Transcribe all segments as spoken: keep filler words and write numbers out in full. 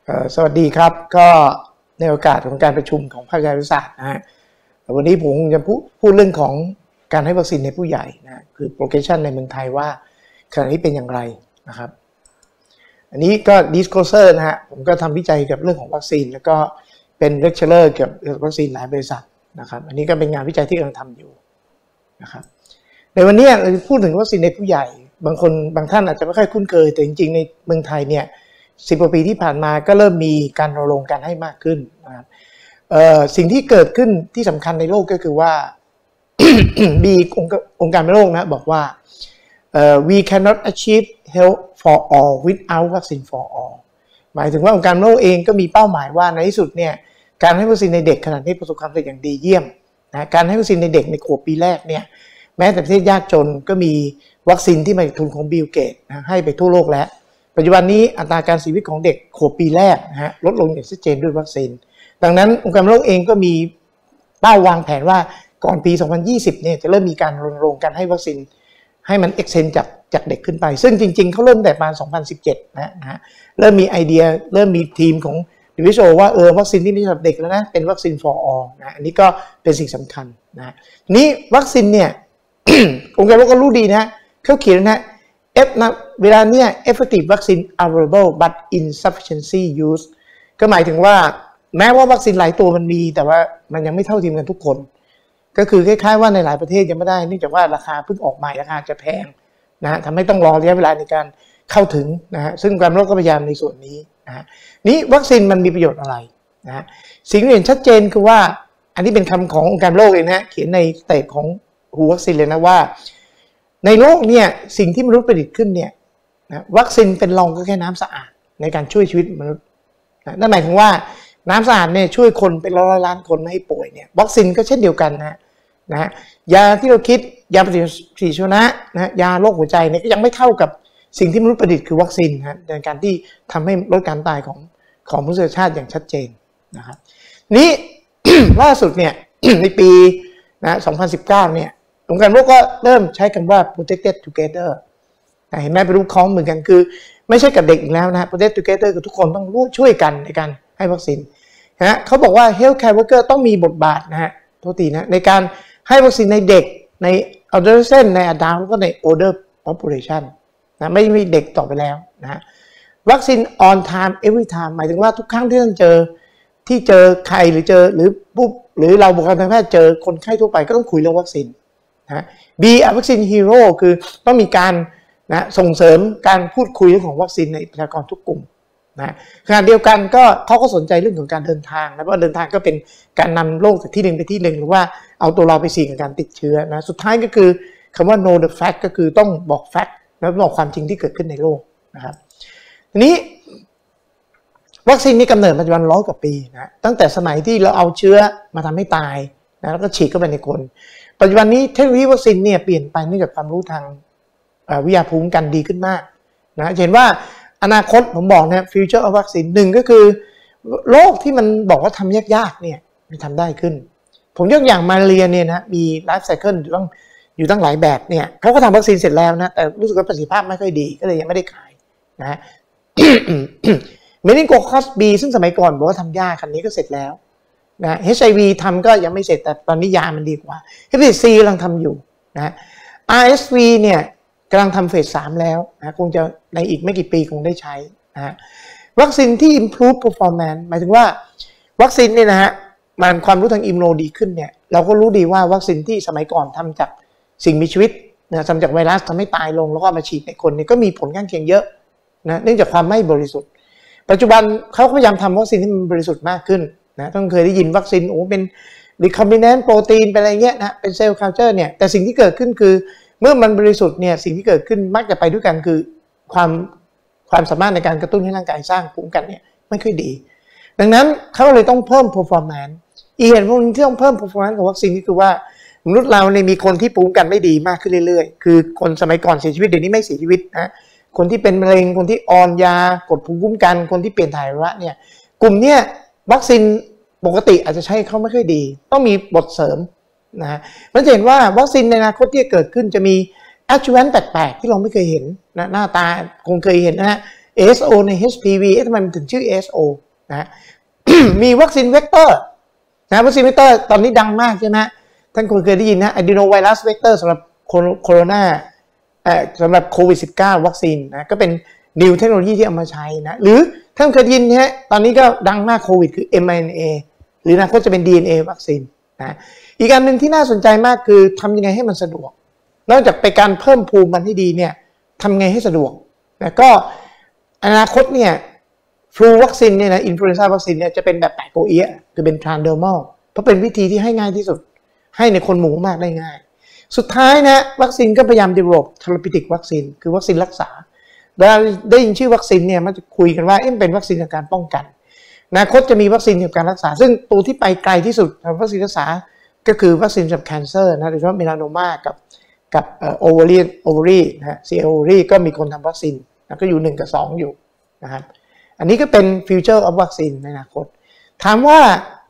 สวัสดีครับก็ในโอกาสของการประชุมของภาคการศึกษานะฮะวันนี้ผมจะพูดพูดเรื่องของการให้วัคซีนในผู้ใหญ่นะคือ progression ในเมืองไทยว่าขณะนี้เป็นอย่างไรนะครับอันนี้ก็ disclosure นะฮะผมก็ทำวิจัยกับเรื่องของวัคซีนแล้วก็เป็น lecturer เกี่ยวกับวัคซีนหลายบริษัทนะครับอันนี้ก็เป็นงานวิจัยที่กำลังทำอยู่นะครับในวันนี้เราพูดถึงวัคซีนในผู้ใหญ่บางคนบางท่านอาจจะไม่ค่อยคุ้นเคยแต่จริงๆในเมืองไทยเนี่ยสิบกว่าปีที่ผ่านมาก็เริ่มมีการรณรงค์การให้มากขึ้นนะครับสิ่งที่เกิดขึ้นที่สำคัญในโลกก็คือว่า มีองค์การโลกนะบอกว่า we cannot achieve health for all without vaccine for all หมายถึงว่าองค์การโลกเองก็มีเป้าหมายว่าในที่สุดเนี่ยการให้วัคซีนในเด็กขนาดนี้ประสบความสำเร็จอย่างดีเยี่ยมนะการให้วัคซีนในเด็กในขวบปีแรกเนี่ยแม้แต่ประเทศยากจนก็มีวัคซีนที่มาจากทุนของบิลเกตนะให้ไปทั่วโลกแล้วปัจจุบันนี้อัตราการเสียชีวิตของเด็กขวบปีแรกนะฮะลดลงอย่างชัดเจนด้วยวัคซีนดังนั้นองค์การโลกเองก็มีเป้าวางแผนว่าก่อนปีสองพันยี่สิบเนี่ยจะเริ่มมีการรณรงค์การให้วัคซีนให้มัน extend จากจากเด็กขึ้นไปซึ่งจริงๆเขาเริ่มแต่ประมาณสองพันสิบเจ็ดนะฮะเริ่มมีไอเดียเริ่มมีทีมของ ดับเบิลยู เอช โอ ว่าเออวัคซีนที่ไม่ใช่สำหรับเด็กแล้วนะเป็นวัคซีน for all นะอันนี้ก็เป็นสิ่งสำคัญนะนี้วัคซีนเนี่ย องค์การโลกก็รู้ดีนะเขาเขียนนะเอฟนะเวลาเนี้ย effective vaccine available but insufficiency use ก็หมายถึงว่าแม้ว่าวัคซีนหลายตัวมันมีแต่ว่ามันยังไม่เท่าเทียมกันทุกคนก็คือคล้ายๆว่าในหลายประเทศยังไม่ได้เนื่องจากว่าราคาเพิ่งออกใหม่ราคาจะแพงนะทำให้ต้องรอระยะเวลาในการเข้าถึงนะฮะซึ่งการโลกก็พยายามในส่วนนี้นะฮะนี้วัคซีนมันมีประโยชน์อะไรนะฮะสิ่งที่เห็นชัดเจนคือว่าอันนี้เป็นคำขององค์การโลกเองนะเขียนในสเตทของหูวัคซีนเลยนะว่าในโลกเนี่ยสิ่งที่มนุษย์ประดิษฐ์ขึ้นเนี่ยนะวัคซีนเป็นรองก็แค่น้ำสะอาดในการช่วยชีวิตมนุษย์นะนั่นหมายถึงว่าน้ำสะอาดเนี่ยช่วยคนเป็นร้อยล้านคนไม่ให้ป่วยเนี่ยวัคซีนก็เช่นเดียวกันนะนะยาที่เราคิดยาปฏิชีวนะนะยาโรคหัวใจเนี่ยก็ยังไม่เท่ากับสิ่งที่มนุษย์ประดิษฐ์คือวัคซีนนะในการที่ทำให้ลดการตายของของมนุษยชาติอย่างชัดเจนนะครับนี้ ล่าสุดเนี่ย ในปีนะสองพันสิบเก้าเนี่ยองค์การโลกก็เริ่มใช้คำว่า protected together เห็นไหมเป็นรูปคล้องเหมือนกันคือไม่ใช่กับเด็กอีกแล้วนะ protected together คือทุกคนต้องร่วมช่วยกันในการให้วัคซีนนะเขาบอกว่า healthcare worker ต้องมีบทบาทนะฮะโทษทีนะในการให้วัคซีนในเด็กใน adolescent ใน adult แล้วก็ใน older population นะไม่มีเด็กต่อไปแล้วนะวัคซีน on time every time หมายถึงว่าทุกครั้งที่ท่านเจอที่เจอใครหรือเจอหรือปุ๊บหรือเราบุคลากรทางแพทย์เจอคนไข้ทั่วไปก็ต้องคุยเรื่องวัคซีนนะ B วัคซีนฮีโร่คือต้องมีการนะส่งเสริมการพูดคุยเรื่องของวัคซีนในประชากรทุกกลุ่มนะขณะเดียวกันก็เขาก็สนใจเรื่องของการเดินทางนะเพราะเดินทางก็เป็นการนำโรคจากที่หนึ่งไปที่หนึ่งหรือว่าเอาตัวเราไปเสี่ยงกับการติดเชื้อนะสุดท้ายก็คือคำว่า know the fact ก็คือต้องบอก fact แล้วบอกความจริงที่เกิดขึ้นในโลกนะครับทีนี้วัคซีนนี้กำเนิดปัจจุบันร้อยกว่าปีนะตั้งแต่สมัยที่เราเอาเชื้อมาทำให้ตายนะแล้วก็ฉีดเข้าไปในคนปัจจุบันนี้เทคโนโลยีวัคซีนเนี่ยเปลี่ยนไปเนื่องจากความรู้ทางวิทยาภูมิกันดีขึ้นมากนะเห็นว่าอนาคตผมบอกนะ future of vaccine หนึ่งก็คือโรคที่มันบอกว่าทำยากๆเนี่ยมันทำได้ขึ้นผมยกอย่างมาเรียเนี่ยนะมี life cycle อยู่ตั้งอยู่ตั้งหลายแบบเนี่ยเขาก็ทำวัคซีนเสร็จแล้วนะแต่รู้สึกว่าประสิทธิภาพไม่ค่อยดีก็เลยยังไม่ได้ขายนะ เมนิโกคัส B ซึ่งสมัยก่อนบอกว่าทำยากคันนี้ก็เสร็จแล้วนะ เอช ไอ วี ทำก็ยังไม่เสร็จแต่ตอนนี้ยามันดีกว่า เฮปาไทติส C กำลังทำอยู่นะ อาร์ เอส วี เนี่ยกำลังทำเฟสสามแล้วนะคงจะในอีกไม่กี่ปีคงได้ใช้นะวัคซีนที่ improve performance หมายถึงว่าวัคซีนเนี่ยนะฮะมันความรู้ทางอิมมูโนดีขึ้นเนี่ยเราก็รู้ดีว่าวัคซีนที่สมัยก่อนทำจากสิ่งมีชีวิตนะทำจากไวรัสทำให้ตายลงแล้วก็มาฉีดในคนเนี่ยก็มีผลข้างเคียงเยอะนะเนื่องจากความไม่บริสุทธิ์ปัจจุบันเขาพยายามทำวัคซีนที่มันบริสุทธิ์มากขึ้นนะต้องเคยได้ยินวัคซีนโอ้เป็น recombinant protein เป็นอะไรเงี้ยนะเป็นเซลล์ culture เนี่ยแต่สิ่งที่เกิดขึ้นคือเมื่อมันบริสุทธิ์เนี่ยสิ่งที่เกิดขึ้นมักจะไปด้วยกันคือความความสามารถในการกระตุ้นให้ร่างกายสร้างภูมิคุ้มกันเนี่ยไม่ค่อยดีดังนั้นเขาเลยต้องเพิ่ม performance อีกเหตุผลที่ต้องเพิ่ม performance ของวัคซีนนี่คือว่ามนุษย์เราเนี่ยมีคนที่ภูมิคุ้มกันไม่ดีมากขึ้นเรื่อยๆคือคนสมัยก่อนเสียชีวิตเดี๋ยวนี้ไม่เสียชีวิตนะคนที่เป็นมะเร็งคนที่อ่อนยากดภูมิคุ้มกันคนที่เปลี่ยนถ่ายอุจจาระเนี่ยกลุ่มเนี้ยวัคซีนปกติอาจจะใช้เขาไม่ค่อยดีต้องมีบทเสริมนะมันจะเห็นว่าวัคซีนในอนาคตที่จะเกิดขึ้นจะมี adjuvant แปลกๆที่เราไม่เคยเห็นนะหน้าตาคงเคยเห็นนะฮะเอ เอส โอ ใน เอช พี วี เอ๊ะทำไมมันถึงชื่อ เอ เอส โอ นะ มีวัคซีนเวกเตอร์นะวัคซีนเวกเตอร์ตอนนี้ดังมากใช่ไหมท่านคงเคยได้ยินนะ adenovirus vector สำหรับโคโรนาเอ่อสำหรับโควิด สิบเก้า วัคซีนนะก็เป็น new เทคโนโลยีที่เอามาใช้นะหรือท่านเคยได้ยินนะตอนนี้ก็ดังมากโควิดคือ เอ็ม อาร์ เอ็น เอ หรืออนาคตจะเป็น ดี เอ็น เอ วัคซีนนะอีกอันหนึ่งที่น่าสนใจมากคือทำยังไงให้มันสะดวกนอกจากไปการเพิ่มภูมิมันให้ดีเนี่ยทำไงให้สะดวกนะก็อนาคตเนี่ยฟลูวัคซีนเนี่ยนะอินฟลูเอนซ่าวัคซีนเนี่ยจะเป็นแบบแปะโกเอียคือเป็นทรานเดอร์มอลเพราะเป็นวิธีที่ให้ง่ายที่สุดให้ในคนหมู่มากได้ง่ายสุดท้ายนะวัคซีนก็พยายาม develop therapeutic วัคซีนคือวัคซีนรักษาได้ได้ยินชื่อวัคซีนเนี่ยมันจะคุยกันว่าเอ๊ะเป็นวัคซีนในการป้องกันอนาคตจะมีวัคซีนเกี่ยวกับการรักษาซึ่งตัวที่ไปไกลที่สุดของวัคซีนรักษาก็คือวัคซีนสำหรับ cancer นะโดยเฉพาะเมลานโนมากับกับเอ่อ ovary ovary นะฮะ ซี ovary ก็มีคนทำวัคซีนแล้วก็อยู่หนึ่งกับสองอยู่นะครับอันนี้ก็เป็น future of วัคซีนในอนาคตถามว่า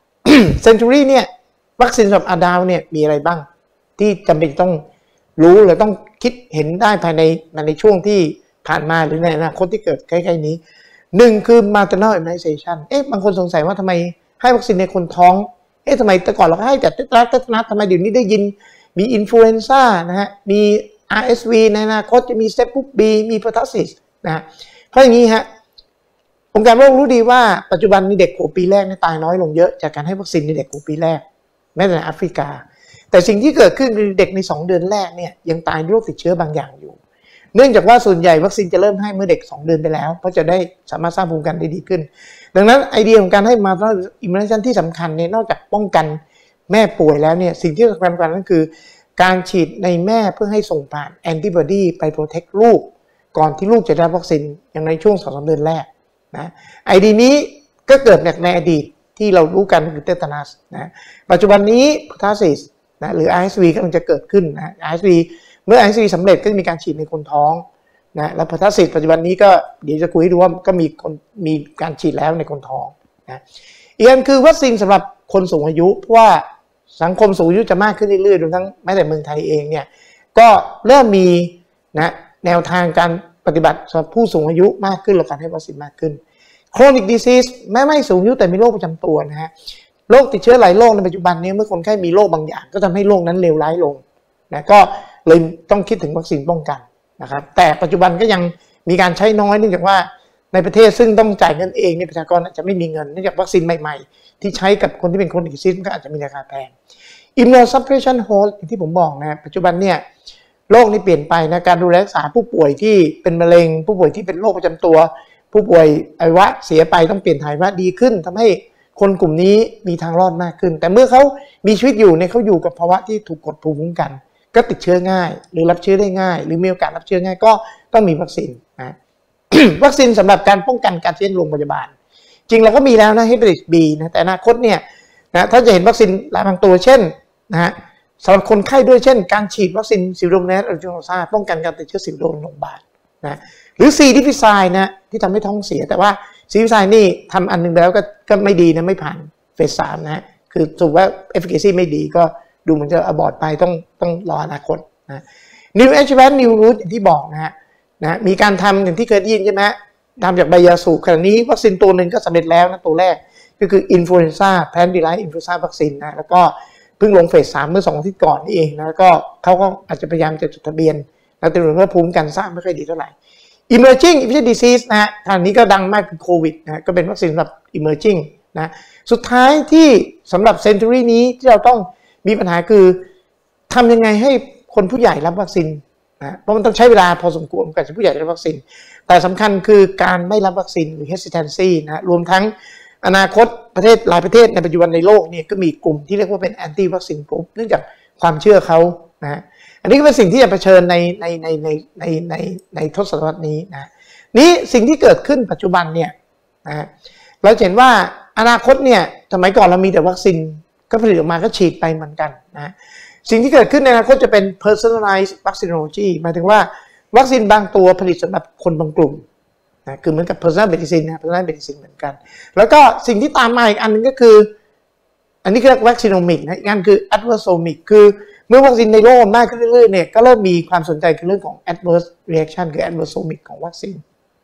century เนี่ยวัคซีนสำหรับอดัลต์เนี่ยมีอะไรบ้างที่จำเป็นต้องรู้หรือต้องคิดเห็นได้ภายในในช่วงที่ผ่านมาหรือในอนาคตที่เกิดใกล้ๆนี้หนึ่งคือ maternal immunization เอ๊ะบางคนสงสัยว่าทำไมให้วัคซีนในคนท้องเอ๊ะทำไมแต่ก่อนเราให้แต่ติดรักติดนัดทำไมเดี๋ยวนี้ได้ยินมีอินฟลูเอนซ่านะฮะมี อาร์ เอส วี ในอนาคตจะมี Strep B มี pertussis นะฮะเพราะอย่างนี้ฮะองค์การโลกรู้ดีว่าปัจจุบันมีเด็กหัวปีแรกตายน้อยลงเยอะจากการให้วัคซีนในเด็กหัวปีแรกแม้แต่ในแอฟริกาแต่สิ่งที่เกิดขึ้นคือเด็กในสองเดือนแรกเนี่ยยังตายด้วยโรคติดเชื้อบางอย่างอยู่เนื่องจากว่าส่วนใหญ่วัคซีนจะเริ่มให้เมื่อเด็กสองเดือนไปแล้วเพราะจะได้สามารถสร้างภูมิคุ้มกันได้ดีขึ้นดังนั้นไอเดียของการให้มาตราอิมมูนไนเซชันที่สำคัญเนี่ยนอกจากป้องกันแม่ป่วยแล้วเนี่ยสิ่งที่สำคัญกว่านั้นคือการฉีดในแม่เพื่อให้ส่งผ่านแอนติบอดีไปโปรเทคลูกก่อนที่ลูกจะได้วัคซีนอย่างในช่วงสองสามเดือนแรกนะไอเดียนี้ก็เกิดจากในอดีตที่เรารู้กันคือเตตันัสนะปัจจุบันนี้พาซิสนะหรือ อาร์ เอส วี กำลังจะเกิดขึ้นนะ อาร์ เอส วี เมื่อ อาร์ เอส วี สำเร็จก็จะมีการฉีดในคนท้องนะแล้วพาซิสปัจจุบันนี้ก็เดี๋ยวจะคุยให้ดูว่าก็มีคนมีการฉีดแล้วในคนท้องนะอีกอันคือวัคซีนสำหรับคนสูงอายุเพราะว่าสังคมสูงอายุจะมากขึ้นเรื่อยๆรวมทั้งแม้แต่เมืองไทยเองเนี่ยก็เริ่มมีนะแนวทางการปฏิบัติสำหรับผู้สูงอายุมากขึ้นและการให้วัคซีนมากขึ้น chronic disease แม้ไม่สูงอายุแต่มีโรคประจำตัวนะฮะโรคติดเชื้อหลายโรคในปัจจุบันนี้เมื่อคนไข้มีโรคบางอย่างก็ทำให้โรคนั้นเลวร้ายลงนะก็เลยต้องคิดถึงวัคซีนป้องกันนะครับแต่ปัจจุบันก็ยังมีการใช้น้อยเนื่องจากว่าในประเทศซึ่งต้องจ่ายเงินเองเนี่ยประชากรอาจจะไม่มีเงินเนื่องจากวัคซีนใหม่ๆที่ใช้กับคนที่เป็น chronic disease ก็อาจจะมีราคาแพง immunosuppression hold ที่ผมบอกนะปัจจุบันเนี่ยโรคนี้เปลี่ยนไปนะการดูแลรักษาผู้ป่วยที่เป็นมะเร็งผู้ป่วยที่เป็นโรคประจำตัวผู้ป่วยอวัยวะเสียไปต้องเปลี่ยนถ่ายว่าดีขึ้นทำให้คนกลุ่มนี้มีทางรอดมากขึ้นแต่เมื่อเขามีชีวิตอยู่ในเขาอยู่กับภาวะที่ถูกกดภูมิคุ้มกันก็ติดเชื้อง่ายหรือรับเชื้อได้ง่ายหรือมีโอกาสรับเชื้อง่ายก็ต้องมีวัคซีนนะ วัคซีนสำหรับการป้องกันการเชื้อในโรงพยาบาลจริงเราก็มีแล้วนะ Hepatitis B นะแต่อนาคตเนี่ยนะถ้าจะเห็นวัคซีนหลายบางตัวเช่นนะฮะสำหรับคนไข้ด้วยเช่นการฉีดวัคซีนซิโรเนสออริจิโนซาป้องกันการติดเชื้อซิโรในโรงพยาบาลนะหรือซีดิฟิไซน์นะที่ทำให้ท้องเสียแต่ว่าซีดิฟิไซน์นี่ทำอันนึงไปแล้วก็ก็ไม่ดีนะไม่ผ่านเฟสสามนะคือถือว่า efficacy ไม่ดีก็ดูเหมือนจะอบอร์ตไปต้องต้องรออนาคตนะ New Adjuvant New Route อย่างที่บอกนะฮะนะมีการทำอย่างที่เคยได้ยินใช่ไหมทำจากใบยาสูบขณะนี้วัคซีนตัวหนึ่งก็สำเร็จแล้วนะตัวแรกก็คืออินฟลูเอนซ่าแพนดิไลท์อินฟลูเอนซ่าวัคซีนนะแล้วก็เพิ่งลงเฟสสามเมื่อสองอาทิตย์ก่อนนี่เองนะแล้วก็เขาก็อาจจะพยายามจะจดทะเบียนแล้วแต่รู้ว่าภูมิกันสร้างไม่ค่อยดีเท่าไหร่ Emerging Infectious Disease นะฮะทางนี้ก็ดังมากคือโควิดนะก็เป็นวัคซีนสำหรับ Emerging นะสุดท้ายที่สำหรับ Century นี้ที่เราต้องมีปัญหาคือทำยังไงให้คนผู้ใหญ่รับวัคซีนนะเพราะมันต้องใช้เวลาพอสมควรกับผู้ใหญ่รับวัคซีนแต่สำคัญคือการไม่รับวัคซีนหรือ hesitancy นะรวมทั้งอนาคตประเทศหลายประเทศในปัจจุบันในโลกเนี่ยก็มีกลุ่มที่เรียกว่าเป็น anti vaccine group เนื่องจากความเชื่อเขานะอันนี้ก็เป็นสิ่งที่จะเผชิญในในในในในในในทศวรรษนี้นะนี้สิ่งที่เกิดขึ้นปัจจุบันเนี่ยนะเราเห็นว่าอนาคตเนี่ยสมัยก่อนเรามีแต่วัคซีนก็ผลิตออกมาก็ฉีดไปเหมือนกันนะสิ่งที่เกิดขึ้นในอนาคตจะเป็น personalized vaccinology หมายถึงว่าวัคซีนบางตัวผลิตสำหรับคนบางกลุ่มนะคือเหมือนกับ personal medicine นะ personal medicine เหมือนกันแล้วก็สิ่งที่ตามมาอีกอันนึงก็คืออันนี้คือ vaccinomic นะอีกอันคือ adversomic คือเมื่อวัคซีนในโลกมากขึ้นเรื่อยๆเนี่ยก็เริ่มมีความสนใจคือเรื่องของ adverse reaction คือ adversomic ของวัคซีน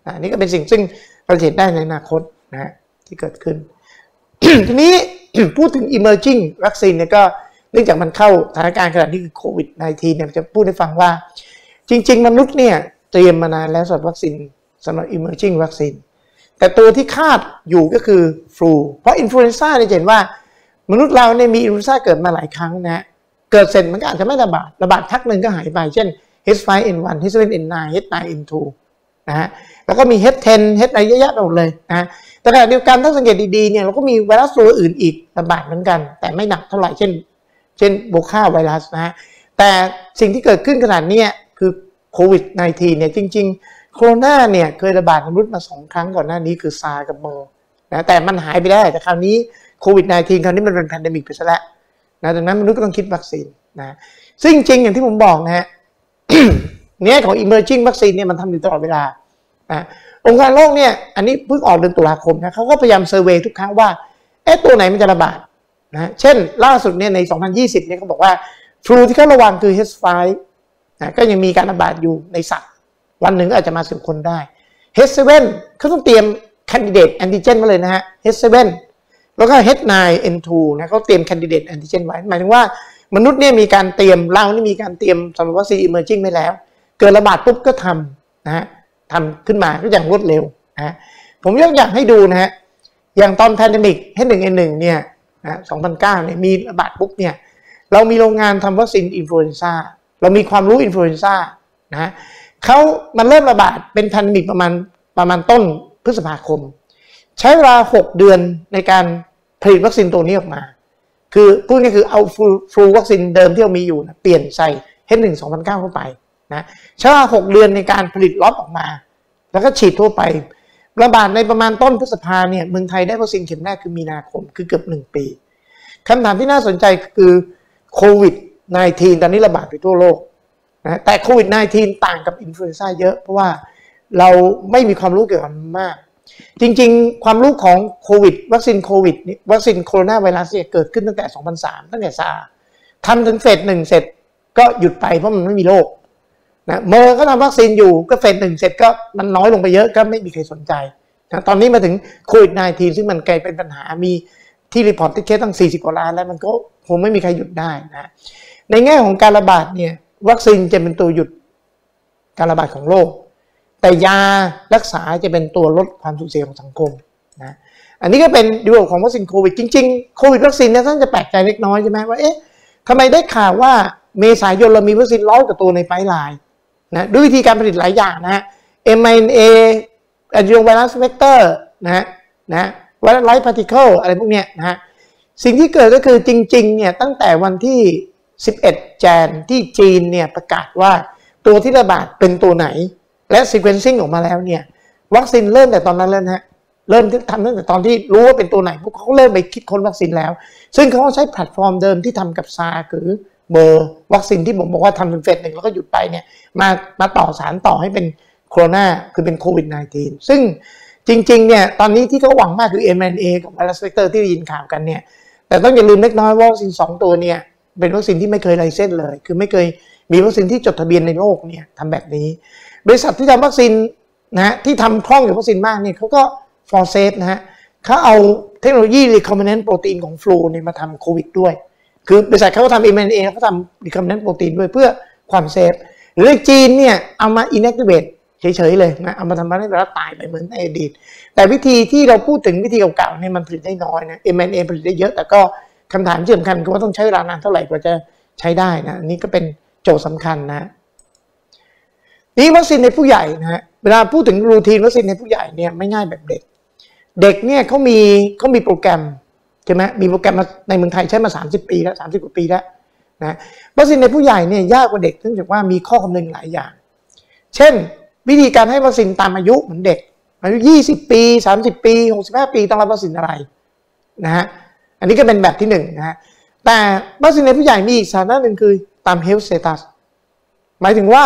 อันนี้ก็เป็นสิ่งซึ่งเราเห็นได้ในอนาคตนะฮะที่เกิดขึ้น ทีนี้ พูดถึง emerging วัคซีนเนี่ยก็เนื่องจากมันเข้าสถานการณ์ขนาดนี้คือโควิด สิบเก้า เนี่ยจะพูดให้ฟังว่าจริงๆมนุษย์เนี่ยเตรียมมานานแล้วสำหรับวัคซีนสำหรับ emerging วัคซีนแต่ตัวที่คาดอยู่ก็คือฟลูเพราะอินฟลูเอนซ่าเนี่ยเห็นว่ามนุษย์เราเนี่ยมีอินฟลูเอนซ่าเกิดมาหลายครั้งนะเกิดเสร็จมันก็อาจจะไม่ระบาดระบาดพักหนึ่งก็หายไปเช่น เอช ไฟว์ เอ็น วัน เอช เซเว่น เอ็น ไนน์ เอช ไนน์ เอ็น ทู นะฮะแล้วก็มี เอช เท็น เอช อะไรเยอะแยะไปหมดเลยนะแต่ขณะเดียวกันถ้าสังเกตดีๆเนี่ยเราก็มีไวรัสตัวอื่นอีกระบาดเหมือนกันแต่ไม่หนักเท่าไหร่เช่นเช่นโบคาไวรัสนะฮะแต่สิ่งที่เกิดขึ้นขนาดนี้คือโควิด สิบเก้า เนี่ยจริงๆโคโรนาเนี่ยเคยระบาดในมนุษย์มาสองครั้งก่อนหน้านี้คือซาร์กับเมอร์นะแต่มันหายไปได้แต่คราวนี้โควิด สิบเก้า คราวนี้มันเป็นแพนเดมิกไปซะแล้วนะดังนั้นมนุษย์ก็ต้องคิดวัคซีนนะซึ่งจริงอย่างที่ผมบอกนะฮะ เนี่ยของ emerging วัคซีนเนี่ยมันทำอยู่ตลอดเวลานะองค์การโลกเนี่ยอันนี้เพิ่งออกเดือนตุลาคมนะเขาก็พยายามเซอร์เวย์ทุกครั้งว่าเอ๊ะตัวไหนมันจะระบาดนะเช่นล่าสุดเนี่ยในสองพันยี่สิบเนี่ยเขาบอกว่าฟลูที่เขาระวังคือ เอช ไฟว์ นะก็ยังมีการระบาดอยู่ในสัตว์วันหนึ่งก็อาจจะมาสู่คนได้ เอช เซเว่น เขาต้องเตรียมแคนดิเดตแอนติเจนมาเลยนะฮะ เอช เซเว่น แล้วก็ เอช ไนน์ เอ็น ทู นะเขาเตรียมแคนดิเดตแอนติเจนไว้หมายถึงว่ามนุษย์เนี่ยมีการเตรียมเรานี่มีการเตรียมสำหรับวัคซีน emerging ไม่แล้วเกิดระบาดปุ๊บก็ทำนะฮะทำขึ้นมาก็อย่างรวดเร็วนะผมยกอย่างให้ดูนะฮะอย่างตอนแพนเดมิก เอช หนึ่ง เอ็น หนึ่ง เนี่ยนะสองพันเก้าเนี่ยมีระบาดปุ๊บเนี่ยเรามีโรงงานทำวัคซีนอินฟลูเอนซ่าเรามีความรู้อินฟลูเอนซ่านะเขามันเริ่มระบาดเป็นแพนเดมิกประมาณประมาณต้นพฤษภาคมใช้เวลาหกเดือนในการผลิตวัคซีนตัวนี้ออกมาคือพูดง่ายๆคือเอาฟลูวัคซีนเดิมที่เรามีอยู่นะเปลี่ยนใส่ เอช หนึ่ง สองพันเก้าเข้าไปนะใช้เวลาหกเดือนในการผลิตล็อตออกมาแล้วก็ฉีดทั่วไประบาดในประมาณต้นพฤษภาเนี่ยเมืองไทยได้วัคซีนเข็มแรกคือมีนาคมคือเกือบหนึ่งปีคำถามที่น่าสนใจคือโควิด สิบเก้า ตอนนี้ระบาดไปทั่วโลกนะแต่โควิด สิบเก้า ต่างกับอินฟลูเอนซ่าเยอะเพราะว่าเราไม่มีความรู้เกี่ยวกับมันมากจริงๆความรู้ของโควิดวัคซีนโควิดวัคซีนโคโรนาไวรัสเนี่ยเกิดขึ้นตั้งแต่สองพันสามตั้งแต่ซาร์ทำถึงเฟสหนึ่งเสร็จก็หยุดไปเพราะมันไม่มีโรคนะเมอร์ก็ทำวัคซีนอยู่ก็เฟสหนึ่งเสร็จก็มันน้อยลงไปเยอะก็ไม่มีใครสนใจนะตอนนี้มาถึงโควิด สิบเก้า ซึ่งมันกลายเป็นปัญหามีที่รีพอร์ตที่เคสตั้งสี่สิบกว่าล้านแล้วมันก็คงไม่มีใครหยุดได้นะในแง่ของการระบาดเนี่ยวัคซีนจะเป็นตัวหยุดการระบาดของโรคแต่ยารักษาจะเป็นตัวลดความสูญเสียของสังคมนะอันนี้ก็เป็นดีลของวัคซีนโควิดจริงๆโควิดวัคซีนเนี่ยท่านจะแปลกใจเล็กน้อยใช่ไหมว่าเอ๊ะทำไมได้ข่าวว่าเมษายนเรามีวัคซีนร้อยกว่าตัวในไพป์ไลน์นะด้วยวิธีการผลิตหลายอย่างนะฮะ เอ็ม ไอ เอ็น เอ adeno virus vector นะฮะนะไวรัสไลท์พาร์ติเคิลอะไรพวกเนี้ยนะฮะสิ่งที่เกิดก็คือจริงๆเนี่ยตั้งแต่วันที่สิบเอ็ดกันยายนที่จีนเนี่ยประกาศว่าตัวที่ระบาดเป็นตัวไหนและ sequencing ออกมาแล้วเนี่ยวัคซีนเริ่มแต่ตอนนั้นแล้วนะฮะเริ่มทำตั้งแต่ตอนที่รู้ว่าเป็นตัวไหนพวกเขาเริ่มไปคิดค้นวัคซีนแล้วซึ่งเขาใช้แพลตฟอร์มเดิมที่ทำกับซาร์คือเบอร์วัคซีนที่ผมบอกว่าทำเป็นเฟสหนึ่งแล้วก็หยุดไปเนี่ยมามาต่อสารต่อให้เป็นโคโรนาคือเป็นโควิด สิบเก้า ซึ่งจริงๆเนี่ยตอนนี้ที่เขาหวังมากคือ เอ็ม ไอ เอ็น เอ กับไวรัสเวกเตอร์ที่ได้ยินข่าวกันเนี่ยแต่ต้องอย่าลืมเล็กน้อยว่าวัคซีนสองตัวเนี่ยเป็นวัคซีนที่ไม่เคยไลเซนส์เลยคือไม่เคยมีวัคซีนที่จดทะเบียนในโลกเนี่ยทำแบบนี้บริษัทที่ทำวัคซีนนะที่ทำคล่องกับวัคซีนมากเนี่ยเขาก็ for safe นะฮะเขาเอาเทคโนโลยี recombinant protein ของฟลูเนี่ยมาทำโควิดด้วยคือบริษัทเขาก็ทำ เอ็ม ไอ เอ็น เอ เขาทำ recombinant protein ด้วยเพื่อความเซฟหรือจีนเนี่ยเอามา inactivate เฉยๆเลยนะเอามาทำให้ไวรัสตายไปเหมือนในอดีตแต่วิธีที่เราพูดถึงวิธีเก่าๆเนี่ยมันผลิตได้น้อยนะ เอ็ม ไอ เอ็น เอ ผลิตได้เยอะแต่ก็คำถามที่สำคัญคือว่าต้องใช้เวลานานเท่าไหร่กว่าจะใช้ได้นะนี่ก็เป็นโจทย์สำคัญนะนี่วัคซีนในผู้ใหญ่นะฮะเวลาพูดถึงรูทีนวัคซีนในผู้ใหญ่เนี่ยไม่ง่ายแบบเด็กเด็กเนี่ยเขามีเขามีโปรแกรมใช่ไหมมีโปรแกรมในเมืองไทยใช้มาสามสิบปีแล้วสามสิบกว่าปีแล้วนะวัคซีนในผู้ใหญ่เนี่ยยากกว่าเด็กเนื่องจากว่ามีข้อคำนึงหลายอย่างเช่นวิธีการให้วัคซีนตามอายุเหมือนเด็กอายุยี่สิบปีสามสิบปีหกสิบห้าปีต้องรับวัคซีนอะไรนะฮะอันนี้ก็เป็นแบบที่หนึ่งนะฮะแต่วัคซีนในผู้ใหญ่มีอีกสถานะหนึ่งคือตาม health status หมายถึงว่า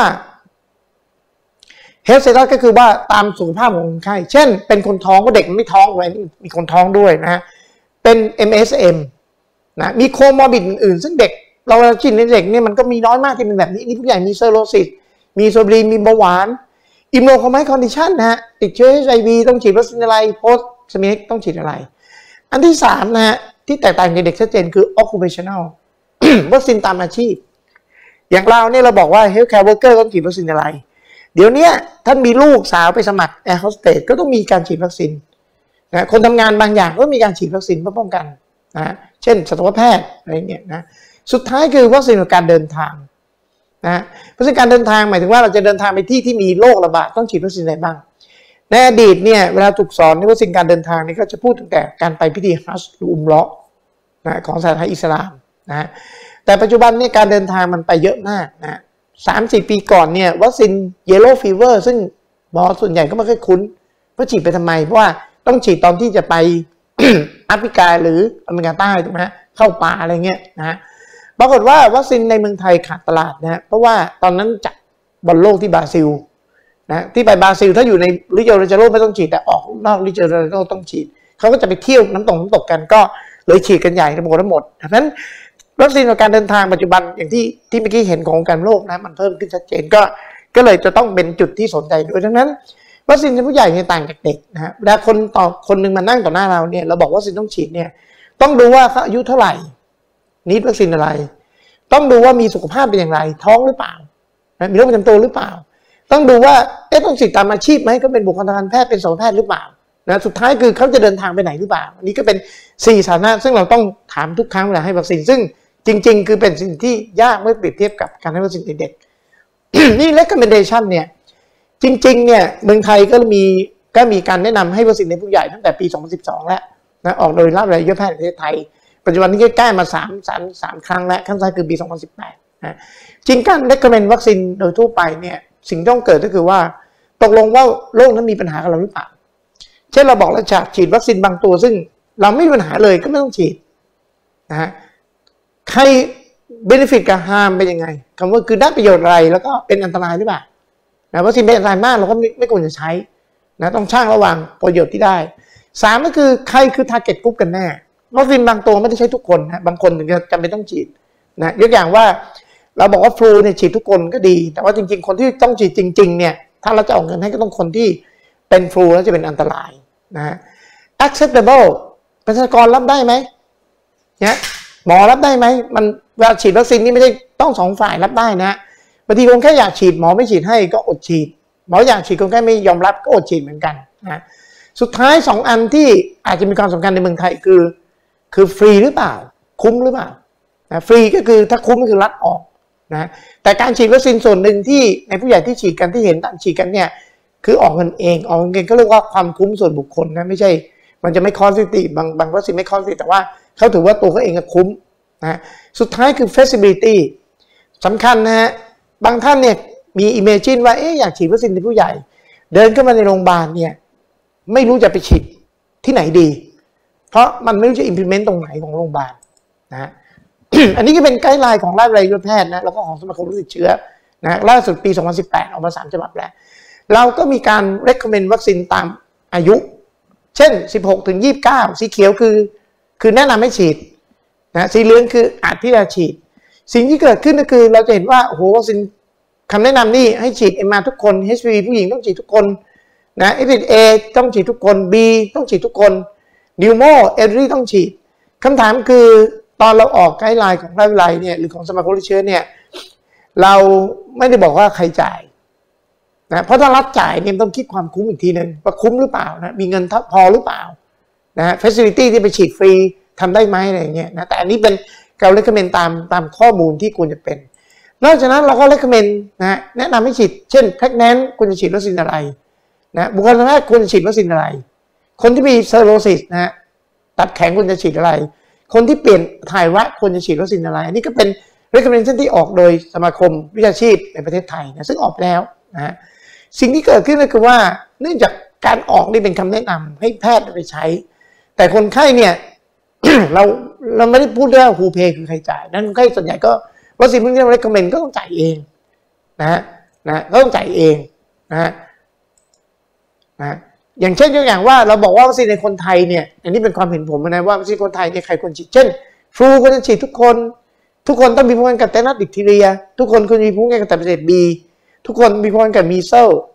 health status ก็คือว่าตามสุขภาพของคนไข้เช่นเป็นคนท้องก็เด็กไม่ท้องไว้มีคนท้องด้วยนะฮะเป็น เอ็ม เอส เอ็ม นะมีโคมอร์บิดอื่นๆซึ่งเด็กเราจินในเด็กเนี่ยมันก็มีน้อยมากที่เป็นแบบนี้นี่ผู้ใหญ่มีเซอโรซิสมีโซบรีมีเบาหวานอิมโนคอมไมคอนดิชันนะฮะติดเชื้อ เอช ไอ วี ต้องฉีดวัคซีนอะไรโพสต์สมิธต้องฉีดอะไรอันที่สามนะฮะที่แตกต่างจากเด็กชัดเจนคือ occupational วัคซีนตามอาชีพอย่างเราเนี่ยเราบอกว่า healthcare worker ต้องฉีดวัคซีนอะไรเดี๋ยวนี้ท่านมีลูกสาวไปสมัครแอร์โฮสเตสก็ต้องมีการฉีดวัคซีนนะคนทำงานบางอย่างก็มีการฉีดวัคซีนเพื่อป้องกันนะเช่นสัตวแพทย์อะไรเงี้ยนะสุดท้ายคือวัคซีนในการเดินทางนะวัคซีนการเดินทางหมายถึงว่าเราจะเดินทางไปที่ที่มีโรคระบาดต้องฉีดวัคซีนอะไรบ้างในอดีตเนี่ยเวลาถูกสอนในวัคซีนการเดินทางนี่ก็จะพูดถึงแต่การไปพิธีฮัจญ์หรืออุมเราะห์นะของศาสนาอิสลามนะแต่ปัจจุบันนี่การเดินทางมันไปเยอะมากนะสามสี่ปีก่อนเนี่ยวัคซีนเยลโล่ฟีเวอร์ซึ่งหมอส่วนใหญ่ก็ไม่ค่อยคุ้นว่าฉีดไปทำไมเพราะว่าต้องฉีดตอนที่จะไป แอฟริกาหรืออเมริกาใต้ถูกไหมฮะเข้าป่าอะไรเงี้ยนะปรากฏว่าวัคซีนในเมืองไทยขาดตลาดนะเพราะว่าตอนนั้นจัดบอลโลกที่บราซิลนะที่ไปบราซิลถ้าอยู่ในริโอเดจาโรไม่ต้องฉีดแต่ออกนอกริโอเดจาโรต้องฉีดเขาก็จะไปเที่ยวน้ำตกน้ำตกกันก็เลยฉีดกันใหญ่ทั้งหมดทั้งหมดดังนั้นวัคซีนในการเดินทางปัจจุบันอย่างที่ที่เมื่อกี้เห็นขององค์การโลกนะมันเพิ่มขึ้นชัดเจนก็ก็เลยจะต้องเป็นจุดที่สนใจด้วยดังนั้นวัคซีนในผู้ใหญ่เนี่ยต่างจากเด็กนะฮะเวลาคนต่อคนหนึ่งมานั่งต่อหน้าเราเนี่ยเราบอกว่าวัคซีนต้องฉีดเนี่ยต้องดูว่าเขาอายุเท่าไหร่นิดวัคซีนอะไรต้องดูว่ามีสุขภาพเป็นอย่างไรท้องหรือเปล่านะมีโรคประจำตัวหรือเปล่าต้องดูว่าเอ๊ะต้องฉีดตามอาชีพไหมก็เป็นบุคลากรทางการแพทย์เป็นสัตวแพทย์หรือเปล่านะสุดท้ายคือเขาจะเดินทางไปไหนหรือเปล่าอันนี้ก็เป็นสี่สถานะซึ่งเราต้องถามทุกครั้งเวลาให้วัคซีนซึ่งจริงๆคือเป็นสิ่งที่ยากเมื่อเปรียบเทียบกับการให้วัคซีนเด็ก นี่ recommendation เนี่ยจริงๆเนี่ยเมืองไทยก็มีก็มีการแนะนำให้วัคซีนในผู้ใหญ่ตั้งแต่ปีสองพันสิบสองแล้วนะออกโดยราชวิทยาลัยแพทย์แห่งประเทศไทยปัจจุบันนี้ใกล้ๆมา3 3 3ครั้งแล้วครั้งสุดท้ายคือปีสองพันสิบแปดนะจริงการ recommend วัคซีนโดยทั่วไปเนี่ยสิ่งที่ต้องเกิดก็คือว่าตกลงว่าโรคนั้นมีปัญหากับเราหรือเปล่าเช่นเราบอกเราจะฉีดวัคซีนบางตัวซึ่งเราไม่มีปัญหาเลยก็ไม่ต้องฉีดนะฮะใคร benefit กับ harm เป็นยังไงคำว่าคือได้ประโยชน์อะไรแล้วก็เป็นอันตรายหรือเปล่านะวัคซีนเป็นอันตรายมากเราก็ไม่ไม่ควรจะใช้นะต้องช่างระหว่างประโยชน์ที่ได้สามก็คือใครคือ target group กันแน่วัคซีนบางตัวไม่ได้ใช้ทุกคนนะบางคนถึงจะจำเป็นต้องฉีดนะยกอย่างว่าเราบอกว่าฟลูเนี่ยฉีดทุกคนก็ดีแต่ว่าจริงๆคนที่ต้องฉีดจริงๆเนี่ยถ้าเราจะออกเงินให้ก็ต้องคนที่เป็นฟลูแล้วจะเป็นอันตรายนะ acceptable ประชากรรับได้ไหมเนี่ยหมอรับได้ไหมมันเวลาฉีดวัคซีนนี่ไม่ใช่ต้องสองฝ่ายรับได้นะบางทีคนแค่อยากฉีดหมอไม่ฉีดให้ก็อดฉีดหมออยากฉีดคนแค่ไม่ยอมรับก็อดฉีดเหมือนกันนะสุดท้ายสองอันที่อาจจะมีความสำคัญในเมืองไทยคือคือฟรีหรือเปล่าคุ้มหรือเปล่านะฟรีก็คือถ้าคุ้มก็คือรัดออกนะแต่การฉีดวัคซีนส่วนหนึ่งที่ในผู้ใหญ่ที่ฉีดกันที่เห็นตามฉีดกันเนี่ยคือออกเงินเองออกเงินเองก็เรียกว่าความคุ้มส่วนบุคคลนะไม่ใช่มันจะไม่คอสติบางบางวัคซีนไม่คอสติแต่ว่าเขาถือว่าตัวเขาเองก็คุ้มนะสุดท้ายคือ flexibility สำคัญนะฮะบางท่านเนี่ยมี imagine ว่าเอ๊ะอยากฉีดวัคซีนในผู้ใหญ่เดินเข้ามาในโรงพยาบาลเนี่ยไม่รู้จะไปฉีดที่ไหนดีเพราะมันไม่รู้จะ implement ตรงไหนของโรงพยาบาลนะ อันนี้ก็เป็นไกด์ไลน์ของราชวิทยาลัยแพทย์นะแล้วก็ของสมาคมโรคติดเชื้อนะล่าสุดปีสองพันสิบแปดออกมาสามฉบับแล้วเราก็มีการ recommend วัคซีนตามอายุเช่นสิบหกถึงยี่สิบเก้าสีเขียวคือคือแนะนำให้ฉีดนะสีเหลืองคืออาจที่จะฉีดสิ่งที่เกิดขึ้นก็คือเราจะเห็นว่าโอ้โหวัคซีนคำแนะนำนี่ให้ฉีด เอ็ม อาร์ ทุกคน เอช พี วี ผู้หญิงต้องฉีดทุกคนนะ เอฟ เอ ต้องฉีดทุกคน B ต้องฉีดทุกคนนิวโมเอรีต้องฉีดคำถามคือตอนเราออกไกด์ไลน์ของราชวิทยาลัยเนี่ยหรือของสมาคมโรคติดเชื้อเนี่ยเราไม่ได้บอกว่าใครจ่ายนะเพราะถ้ารัฐจ่ายเนี่ยต้องคิดความคุ้มอีกทีนึงว่าคุ้มหรือเปล่านะมีเงินพอหรือเปล่านะ facility ที่ไปฉีดฟรีทำได้ไหมอะไรเงี้ยนะแต่อันนี้เป็นการ recommend ตามตามข้อมูลที่ควรจะเป็นนอกจากนั้นเราก็ recommend นะแนะนำให้ฉีดเช่น pregnant ควรจะฉีดวัคซีนอะไรนะบุคลากรทางการแพทย์ควรจะฉีดวัคซีนอะไรคนที่มี cirrhosis นะตับแข็งควรจะฉีดอะไรคนที่เปลี่ยนถ่ายวะควรจะฉีดวัคซีนอะไรอันนี้ก็เป็น recommendation ที่ออกโดยสมาคมวิชาชีพในประเทศไทยนะซึ่งออกแล้วนะสิ่งที่เกิดขึ้นก็คือว่าเนื่องจากการออกนี่เป็นคำแนะนำให้แพทย์ไปใช้แต่คนไข้เนี่ย เราเราไม่ได้พูดเรื่อง who pay คือใครจ่ายนั้นคนไข้ส่วนใหญ่ก็วัคซีนพวกนี้เรา recommend ก็ต้องจ่ายเองนะฮะนะก็ต้องจ่ายเองนะฮะนะอย่างเช่นตัวอย่างว่าเราบอกว่าวัคซีนในคนไทยเนี่ยอันนี้เป็นความเห็นผมนะว่าวัคซีนคนไทยเนี่ยใครควรฉีดเช่นฟลูควรจะฉีดทุกคนทุกคนต้องมีภูมิคุ้มกันกับไตนัสดิกทีเรียทุกคนควรมีภูมิคุ้มกันกับไตเบตบีทุกคนมีภูมิคุ้มกันกับมีเซล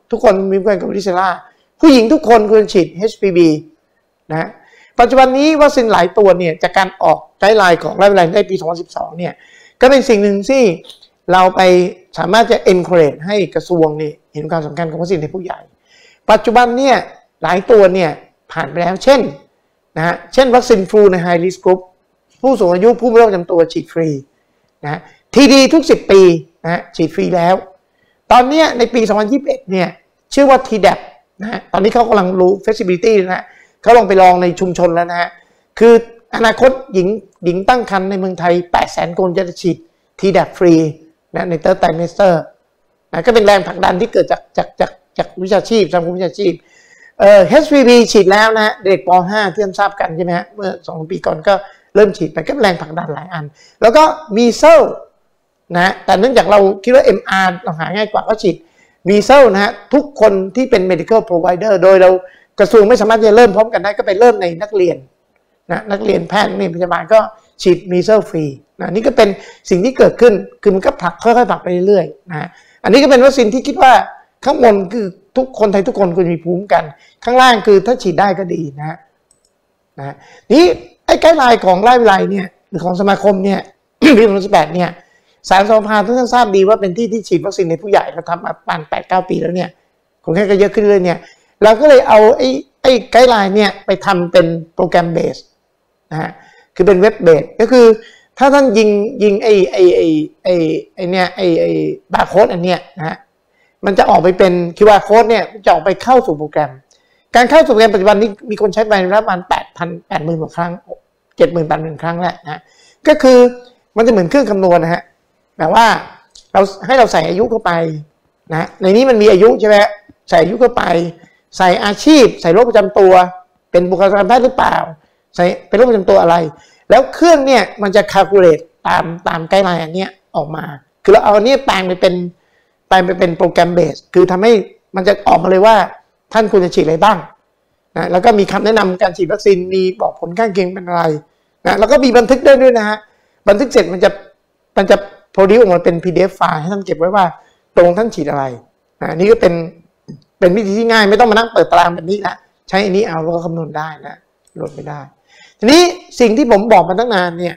ทุกคนมีภูมิคุ้มกันกับวาริเซล่าผู้หญิงทุกคนควรฉีด เอช พี วี นะปัจจุบันนี้วัคซีนหลายตัวเนี่ยจากการออกไกด์ไลน์ของราชวิทยาลัยในปีสองพันสิบสองเนี่ยก็เป็นสิ่งหนึ่งที่เราไปสามารถจะ encourage ให้กระทรวงนี่เห็นความสำคัญของวัคซีนในผู้ใหญ่ปัจจุบันเนี่ยหลายตัวเนี่ยผ่านไปแล้วเช่นนะฮะเช่นวัคซีนฟลูใน high risk group ผู้สูงอายุผู้มีโรคประจำตัวฉีดฟรีนะทีดีทุกสิบปีนะฉีดฟรีแล้วตอนนี้ในปีสองพันยี่สิบเอ็ดเนี่ยชื่อว่า ที ดี เอ พี นะฮะตอนนี้เขากำลังรู้ feasibility นะฮะเขาลองไปลองในชุมชนแล้วนะฮะคืออนาคตหญิงหญิงตั้งครรภ์ในเมืองไทย แปดแสน คนจะฉีด ที ดี เอ พี ฟรีนะใน third trimester นะก็เป็นแรงผลักดันที่เกิดจากจากจากจากวิชาชีพสังคมวิชาชีพเอ่อ เอช พี วี ฉีดแล้วนะฮะเด็กป ห้า ที่ท่านทราบกันใช่ไหมฮะเมื่อสองปีก่อนก็เริ่มฉีดไปก็แรงผลักดันหลายอันแล้วก็มีเซลนะแต่เนื่องจากเราคิดว่า เอ็ม อาร์ เราหาง่ายกว่าก็ฉีดมีเซลนะฮะทุกคนที่เป็น medical provider โดยเรากระทรวงไม่สามารถจะเริ่มพร้อมกันได้ก็ไปเริ่มในนักเรียนนะนักเรียนแพทย์นักเรียนพยาบาลก็ฉีดมีเซลฟรีนะนี่ก็เป็นสิ่งที่เกิดขึ้นคือมันก็ผลักค่อยๆผลักไปเรื่อยๆนะอันนี้ก็เป็นวัคซีนที่คิดว่าข้างบนคือทุกคนไทยทุกคนควรมีภูมิกันข้างล่างคือถ้าฉีดได้ก็ดีนะนะนี่ไอ้ไกด์ไลน์ของราชวิทยาลัยเนี่ยหรือของสมาคมเนี่ย ปีสองพันสิบแปดเนี่ยสารสนเทศทุกท่านทราบดีว่าเป็นที่ที่ฉีดวัคซีนในผู้ใหญ่เราทำมาประมาณ แปดเก้า ปีแล้วเนี่ยคนแค่ก็เยอะขึ้นเรื่อยเนี่ยเราก็เลยเอาไอ้ไอ้ไกด์ไลน์เนี่ยไปทำเป็นโปรแกรมเบสนะฮะคือเป็นเว็บเบสก็คือถ้าท่านยิงยิงไอ้ไอ้ไอ้ไอ้ไอ้เนี่ยไอ้ไอ้บาร์โค้ดอันเนี้ยนะฮะมันจะออกไปเป็น คิว อาร์ Code เนี่ยจะออกไปเข้าสู่โปรแกรมการเข้าสู่โปรแกรมปัจจุบันนี้มีคนใช้ไปประมาณ แปดพัน แปดหมื่น กว่าครั้ง เจ็ดหมื่น แปดหมื่น ครั้งแล้วนะก็คือมันจะเหมือนเครื่องคำนวณนะฮะแบบว่าเราให้เราใส่อายุเข้าไปนะในนี้มันมีอายุใช่ไหมใส่อายุเข้าไปใส่อาชีพใส่โรคประจำตัวเป็นบุคลากรทางการแพทย์หรือเปล่าใส่เป็นโรคประจำตัวอะไรแล้วเครื่องเนี่ยมันจะ calculate ตามตามไกด์ไลน์อันเนี้ยออกมาคือเราเอาอันนี้แปลงไปเป็นแปลงไปเป็นโปรแกรมเบสคือทำให้มันจะออกมาเลยว่าท่านควรจะฉีดอะไรบ้างนะแล้วก็มีคำแนะนำการฉีดวัคซีนมีบอกผลข้างเคียงเป็นอะไรนะแล้วก็มีบันทึกได้ด้วยนะฮะบันทึกเสร็จมันจะมันจะ produce ออกมาเป็น พี ดี เอฟ ไฟล์ให้ท่านเก็บไว้ว่าตรงท่านฉีดอะไรนะนี่ก็เป็นเป็นวิธีที่ง่ายไม่ต้องมานั่งเปิดตารางแบบนี้ละใช้อันนี้เอาแล้วก็คำนวณได้นะโหลดไม่ได้ทีนี้สิ่งที่ผมบอกมาตั้งนานเนี่ย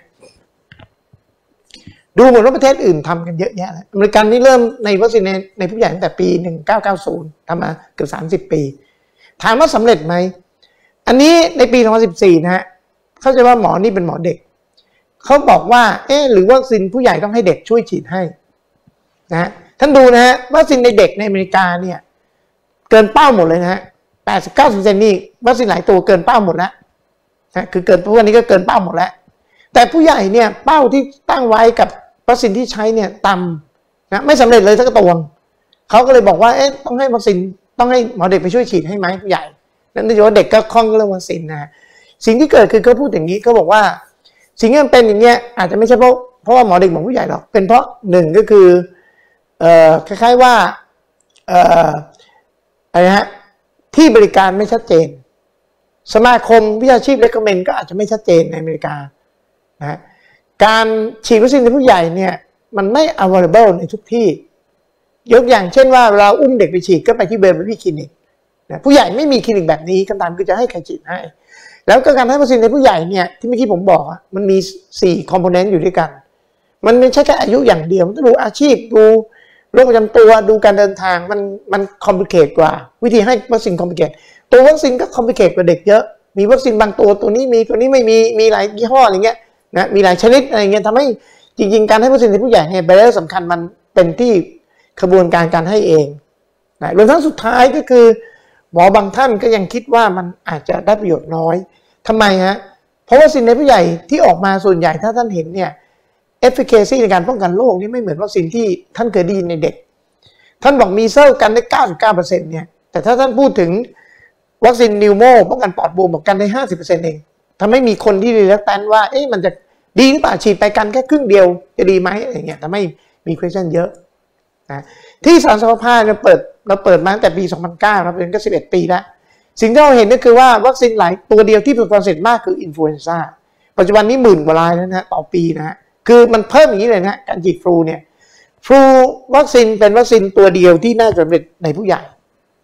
ดูเหมือนว่าประเทศอื่นทำกันเยอะแยะเลยอเมริกันนี่เริ่มในวัคซีนในในผู้ใหญ่ตั้งแต่ปีหนึ่งเก้าเก้าศูนย์ทำมาเกือบสามสิบปีถามว่าสำเร็จไหมอันนี้ในปีสองพันสิบสี่นะฮะเข้าใจว่าหมอนี่เป็นหมอเด็กเขาบอกว่าเอ๊ะหรือวัคซีนผู้ใหญ่ต้องให้เด็กช่วยฉีดให้นะท่านดูนะฮะวัคซีนในเด็กในอเมริกาเนี่ยเกินเป้าหมดเลยนะฮะ แปดสิบเก้าเปอร์เซ็นต์ นี่วัคซีนหลายตัวเกินเป้าหมดแล้วนะคือเกินพวกนี้ก็เกินเป้าหมดแล้วแต่ผู้ใหญ่เนี่ยเป้าที่ตั้งไว้กับวัคซีนที่ใช้เนี่ยต่ำนะไม่สำเร็จเลยสักตัวเขาก็เลยบอกว่าเอ๊ะต้องให้วัคซีนต้องให้หมอเด็กไปช่วยฉีดให้ไหมผู้ใหญ่นั่นคือว่าเด็กก็คล่องเรื่องวัคซีนนะสิ่งที่เกิดคือเขาพูดอย่างนี้เขาบอกว่าสิ่งที่มันเป็นอย่างเงี้ยอาจจะไม่ใช่เพราะเพราะว่าหมอเด็กบอกผู้ใหญ่หรอกเป็นเพราะหนึ่งก็คือเอ่อคล้ายๆว่าเอ่ออะไรฮะที่บริการไม่ชัดเจนสมาคมวิชาชีพ recommend ก็อาจจะไม่ชัดเจนในอเมริกานะการฉีดวัคซีนในผู้ใหญ่เนี่ยมันไม่ available ในทุกที่ยกอย่างเช่นว่าเราอุ้มเด็กไปฉีดก็ไปที่เบลล์ที่คลินิกนะผู้ใหญ่ไม่มีคลินิกแบบนี้คำถามคือจะให้ใครฉีดให้แล้วก็การให้วัคซีนในผู้ใหญ่เนี่ยที่เมื่อกี้ผมบอกอ่ะมันมีสี่คอมโพเนนต์อยู่ด้วยกันมันไม่ใช่แค่อายุอย่างเดียวมันต้องดูอาชีพดูโรคประจำตัวดูการเดินทางมันมันคอมพลีเคทกว่าวิธีให้วัคซีนคอมพลีเคทตัววัคซีนก็คอมพลีเคทกว่าเด็กเยอะมีวัคซีนบางตัวตัวนี้มีตัวนี้ไม่มีมีหลายยี่ห้ออะไรเงี้ยนะมีหลายชนิดอะไรเงี้ยทำให้จริงๆการให้วัคซีนในผู้ใหญ่เนี่ยแบรสำคัญมันเป็นที่กระบวนการการให้เองนะรวมทั้งสุดท้ายก็คือหมอบางท่านก็ยังคิดว่ามันอาจจะได้ประโยชน์น้อยทำไมฮะเพราะวัคซีนในผู้ใหญ่ที่ออกมาส่วนใหญ่ถ้าท่านเห็นเนี่ย efficacy ในการป้องกันโรคนี่ไม่เหมือนวัคซีนที่ท่านเคยได้ยินในเด็กท่านบอกมีเซลกันได้ เก้าสิบเก้าเปอร์เซ็นต์ เนี่ยแต่ถ้าท่านพูดถึงวัคซีนนิวโมป้องกันปอดบวมบอกกันได้ ห้าสิบเปอร์เซ็นต์ เองทำให้มีคนที่รีแลกแตนว่าเอ๊ะมันจะดีหรือเปล่าฉีดไปกันแค่ครึ่งเดียวจะดีไหมอะไรเงี้ยทำให้มี question เยอะนะที่สารสนเทศเราเปิดเราเปิดมาตั้งแต่ปีสองพันเก้าเราเป็นก็สิบเอ็ดปีแล้วสิ่งที่เราเห็นก็คือว่าวัคซีนหลายตัวเดียวที่ประสบความสำเร็จมากคืออินฟลูเอนซ่าปัจจุบันนี้หมื่นกว่ารายแล้วนะต่อปีนะฮะคือมันเพิ่มอย่างนี้เลยนะการฉีดฟลูเนี่ยฟลูวัคซีนเป็นวัคซีนตัวเดียวที่น่าจะสำเร็จในผู้ใหญ่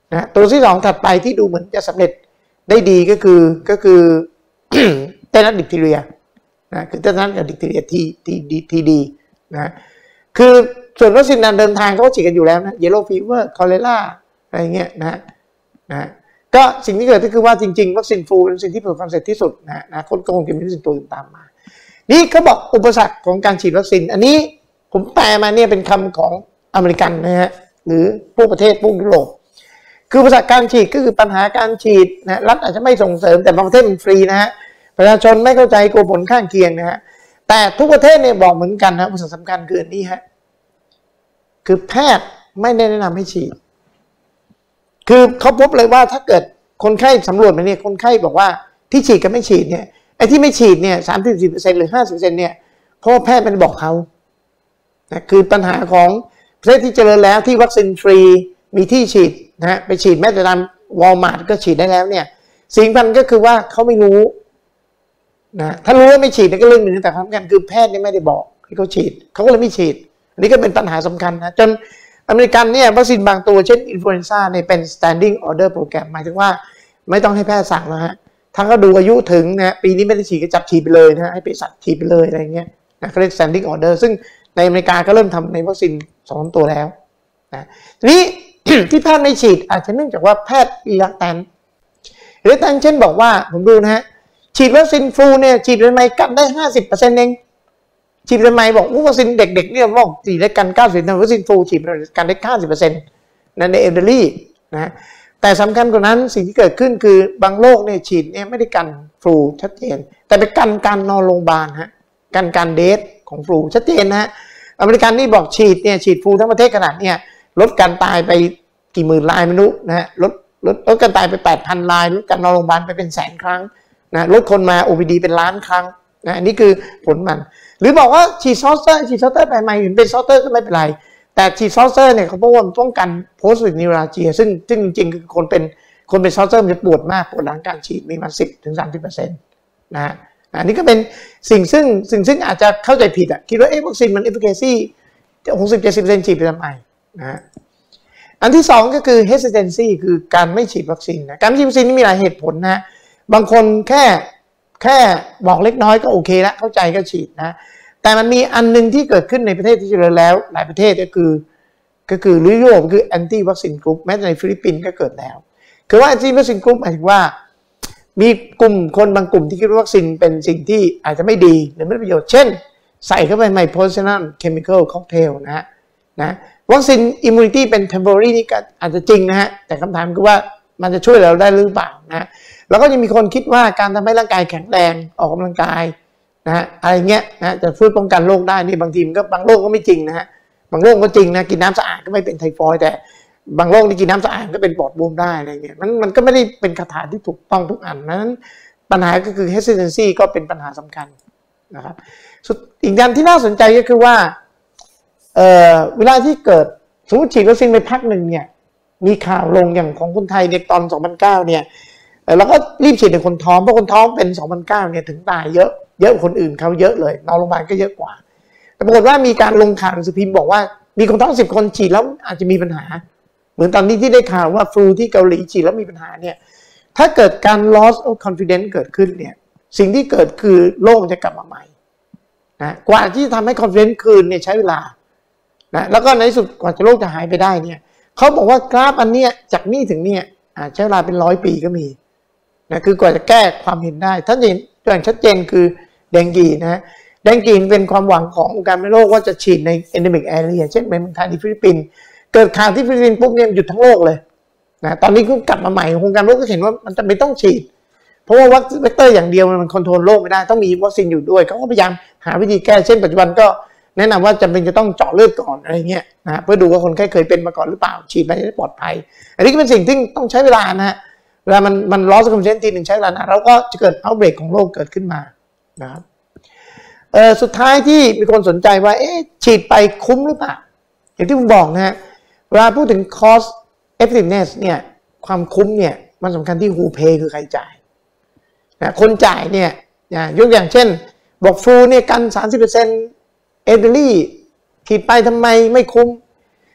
นะตัวที่สองถัดไปที่ดูเหมือนจะสำเร็จได้ดีก็คือก็คือ เตนัสดิปทีเรียนะคือเตนัสกับดิปทีเรียที่ที่ดีที่ดีนะคือส่วนวัคซีนการเดินทางเขาฉีดกันอยู่แล้วนะเยลโล่ฟีเวอร์คอเลราอะไรเงี้ยนะนะก็สิ่งที่เกิดก็คือว่าจริงๆวัคซีนฟลูเป็นสิ่งที่ประสบความสำเร็จที่สุดนะนะคนก็คงจะมีวัคซีนตัวอื่นตามมานี่เขาบอกอุปสรรคของการฉีดวัคซีนอันนี้ผมแปลมาเนี่ยเป็นคำของอเมริกันนะฮะหรือพวกประเทศพวกยุโรปคืออุปสรรคการฉีดก็คือปัญหาการฉีดนะรัฐอาจจะไม่ส่งเสริมแต่บางประเทศมันฟรีนะฮะประชาชนไม่เข้าใจกลัวผลข้างเคียงนะฮะแต่ทุกประเทศเนี่ยบอกเหมือนกันนะอุปสรรคสำคัญคืออันนี้ฮะคือแพทย์ไม่ได้แนะนำให้ฉีดคือเขาพบเลยว่าถ้าเกิดคนไข้สำรวจมาเนี่ยคนไข้บอกว่าที่ฉีดกับไม่ฉีดเนี่ยไอ้ที่ไม่ฉีดเนี่ยสามสิบสี่เปอร์เซ็นต์หรือห้าสิบเปอร์เซ็นต์เนี่ยเพราะแพทย์มันบอกเขานะคือปัญหาของประเทศที่เจริญแล้วที่วัคซีนฟรีมีที่ฉีดนะฮะไปฉีดแม้แต่ตามวอลมาร์ทก็ฉีดได้แล้วเนี่ยสิ่งสำคัญก็คือว่าเขาไม่รู้นะถ้ารู้ว่าไม่ฉีดนี่ก็เรื่องหนึ่งแต่สำคัญคือแพทย์นี่ไม่ได้บอกให้เขาฉีดเขาก็เลยไม่ฉีดอันนี้ก็เป็นปัญหาสำคัญนะจนอเมริกันเนี่ยวัคซีนบางตัวเช่นอินฟลูเอนซ่าเนี่ยเป็น standing order program หมายถึงว่าไม่ต้องให้แพทย์สั่งแล้วฮะถ้าเขาดูอายุถึงนะปีนี้ไม่ได้ฉีดก็จับฉีดไปเลยนะให้ไปสัตว์ฉีดไปเลยอะไรเงี้ยนะเขาเรียก standing order ซึ่งในอเมริกาก็เริ่มทำในวัคซีนสองตัวแล้วนะทีนี้ ที่แพทย์ไม่ฉีดอาจจะเนื่องจากว่าแพทย์รีลักแตนหรือแตนเช่นบอกว่าผมดูนะฮะฉีดวัคซีนฟลูเนี่ยฉีดไปไหมกันได้ ห้าสิบเปอร์เซ็นต์ เองฉีดไปไหมบอกวัคซีนเด็กๆเนี่ยบอกฉีดได้กัน เก้าสิบเปอร์เซ็นต์ วัคซีนฟลูฉีดกันได้ เก้าสิบเปอร์เซ็นต์ นั่นในเอลเดอรี่นะแต่สำคัญกว่านั้นสิ่งที่เกิดขึ้นคือบางโรคเนี่ยฉีดเนี่ยไม่ได้กันฟลูชัดเจนแต่ไปกันการนอนโรงพยาบาลฮะกันการเดทของฟลูชัดเจนนะฮะอเมริกันนี่บอกฉีดเนี่ยฉีดฟลูทั้งประเทศขนาดเนี่ยลดการตายไปกี่หมื่นรายไม่รู้นะฮะลดลดลดการตายไป แปดพัน รายลดการนอนโรงพยาบาลไปเป็นแสนครั้งนะลดคนมา โอ พี ดี เป็นล้านครั้งนะอันนี้คือผลมันหรือบอกว่าฉีดซอสเตอร์ฉีดซอสเตอร์ไปใหม่เป็นซอสเตอร์ก็ไม่เป็นไรแต่ฉีดซอสเตอร์เนี่ยเขาบอกว่าป้องกันโพสต์นิวราเจียซึ่งซึ่งจริงๆคือคนเป็นคนเป็นซอสเตอร์มันจะปวดมากปวดหลังการฉีดมีมา สิบถึงสามสิบเปอร์เซ็นต์ นะฮะอันนี้ก็เป็นสิ่งซึ่งสิ่งซึ่งอาจจะเข้าใจผิดอ่ะคิดว่าเอ๊ะวัคซีนมัน efficacy หกสิบ เจ็ดสิบเปอร์เซ็นต์ ฉีดไปทำไมนะฮะอันที่สองก็คือ hesitancy คือการไม่ฉีดวัคซีนนะการไม่ฉีดวัคซีนนี่มีหลายเหตุผลนะบางคนแค่แค่บอกเล็กน้อยก็โอเคแล้วเข้าใจก็ฉีดนะแต่มันมีอันนึงที่เกิดขึ้นในประเทศที่เจริญแล้วหลายประเทศก็คือก็คือยุโรปคือ anti vaccine group แม้แต่ในฟิลิปปินส์ก็เกิดแล้วคือว่า anti vaccine group หมายถึงว่ามีกลุ่มคนบางกลุ่มที่คิดว่าวัคซีนเป็นสิ่งที่อาจจะไม่ดีหรือไม่ได้ประโยชน์เช่นใส่เข้าไปใน poisonous chemical cocktail นะฮะนะวัคซีน immunity เป็น temporary นี่ก็อาจจะจริงนะฮะแต่คำถามคือว่ามันจะช่วยเราได้หรือเปล่านะแล้วก็ยังมีคนคิดว่าการทำให้ร่างกายแข็งแรงออกกำลังกายนะฮะอะไรเงี้ยนะจะช่วยป้องกันโรคได้นี่บางทีมันก็บางโรคก็ไม่จริงนะฮะบางโรคก็จริงนะกินน้ำสะอาดก็ไม่เป็นไทฟอยด์แต่บางโรคที่กินน้ำสะอาดก็เป็นปอดบวมได้อะไรเงี้ยมันมันก็ไม่ได้เป็นคาถาที่ถูกต้องทุกอันนั้นปัญหาก็คือ hesitancy ก็เป็นปัญหาสำคัญนะครับอีกด้านที่น่าสนใจก็คือว่าเอ่อเวลาที่เกิดสมมติฉีดวัคซีนไปพักหนึ่งเนี่ยมีข่าวลงอย่างของคนไทยเนี่ยตอนสองพันเก้าเนี่ยแล้วก็รีบฉีดในคนท้องเพราะคนท้องเป็นสองพันเก้าเนี่ยถึงตายเยอะเยอะกว่าคนอื่นเขาเยอะเลยนอนโรงพยาบาลก็เยอะกว่าแต่ปรากฏว่ามีการลงข่าวหนังสือพิมพ์บอกว่ามีคนท้องสิบคนฉีดแล้วอาจจะมีปัญหาเหมือนตอนนี้ที่ได้ข่าวว่าฟลูที่เกาหลีฉีดแล้วมีปัญหาเนี่ยถ้าเกิดการ loss of confidence เกิดขึ้นเนี่ยสิ่งที่เกิดคือโรคจะกลับมาใหม่นะกว่าที่จะทำให้ confidence คืนเนี่ยใช้เวลานะแล้วก็ในที่สุดกว่าจะโรคจะหายไปได้เนี่ยเขาบอกว่ากราฟอันเนี้ยจากนี่ถึงเนี่ยอาจใช้เวลาเป็นร้อยปีก็มีนะคือกว่าจะแก้ความเห็นได้ท่านเห็นตัวอย่างชัดเจนคือเดงกีนะเดงกีเป็นความหวังขององค์การอนามัยโลกว่าจะฉีดใน endemic area เช่นในเมืองไทยที่ฟิลิปปินส์เกิดข่าวที่ฟิลิปปินส์ปุ๊บเนี่ยหยุดทั้งโลกเลยนะตอนนี้ก็กลับมาใหม่องค์การโลกก็เห็นว่ามันจะไม่ต้องฉีดเพราะว่าวัคซีนเวกเตอร์อย่างเดียวมันคอนโทรลโรคไม่ได้ต้องมีวัคซีนอยู่ด้วยเขาก็พยายามหาวิธีแก้เช่นปัจจุบันก็แนะนำว่าจำเป็นจะต้องเจาะเลือดก่อนอะไรเงี้ยนะเพื่อดูว่าคนไข้เคยเป็นมาก่อนหรือเปล่าฉีดไปจะได้ปลอดภัยอันนี้ก็เป็นสิ่งที่ต้องใช้เวลานะฮะเวลามันมันล้อสกัมเซนทีหนึ่งใช้เวลานะแล้วก็จะเกิดเอาท์เบรกของโรคเกิดขึ้นมานะครับเออสุดท้ายที่มีคนสนใจว่าเอ๊ะฉีดไปคุ้มหรือเปล่าอย่างที่ผมบอกนะฮะเวลาพูดถึง cost effectiveness เนี่ยความคุ้มเนี่ยมันสำคัญที่ who pay คือใครจ่ายนะคนจ่ายเนี่ยยกอย่างเช่นบอกฟลูเนี่ยกัน สามสิบเปอร์เซ็นต์ เอเดอรี่ฉีดไปทำไมไม่คุ้ม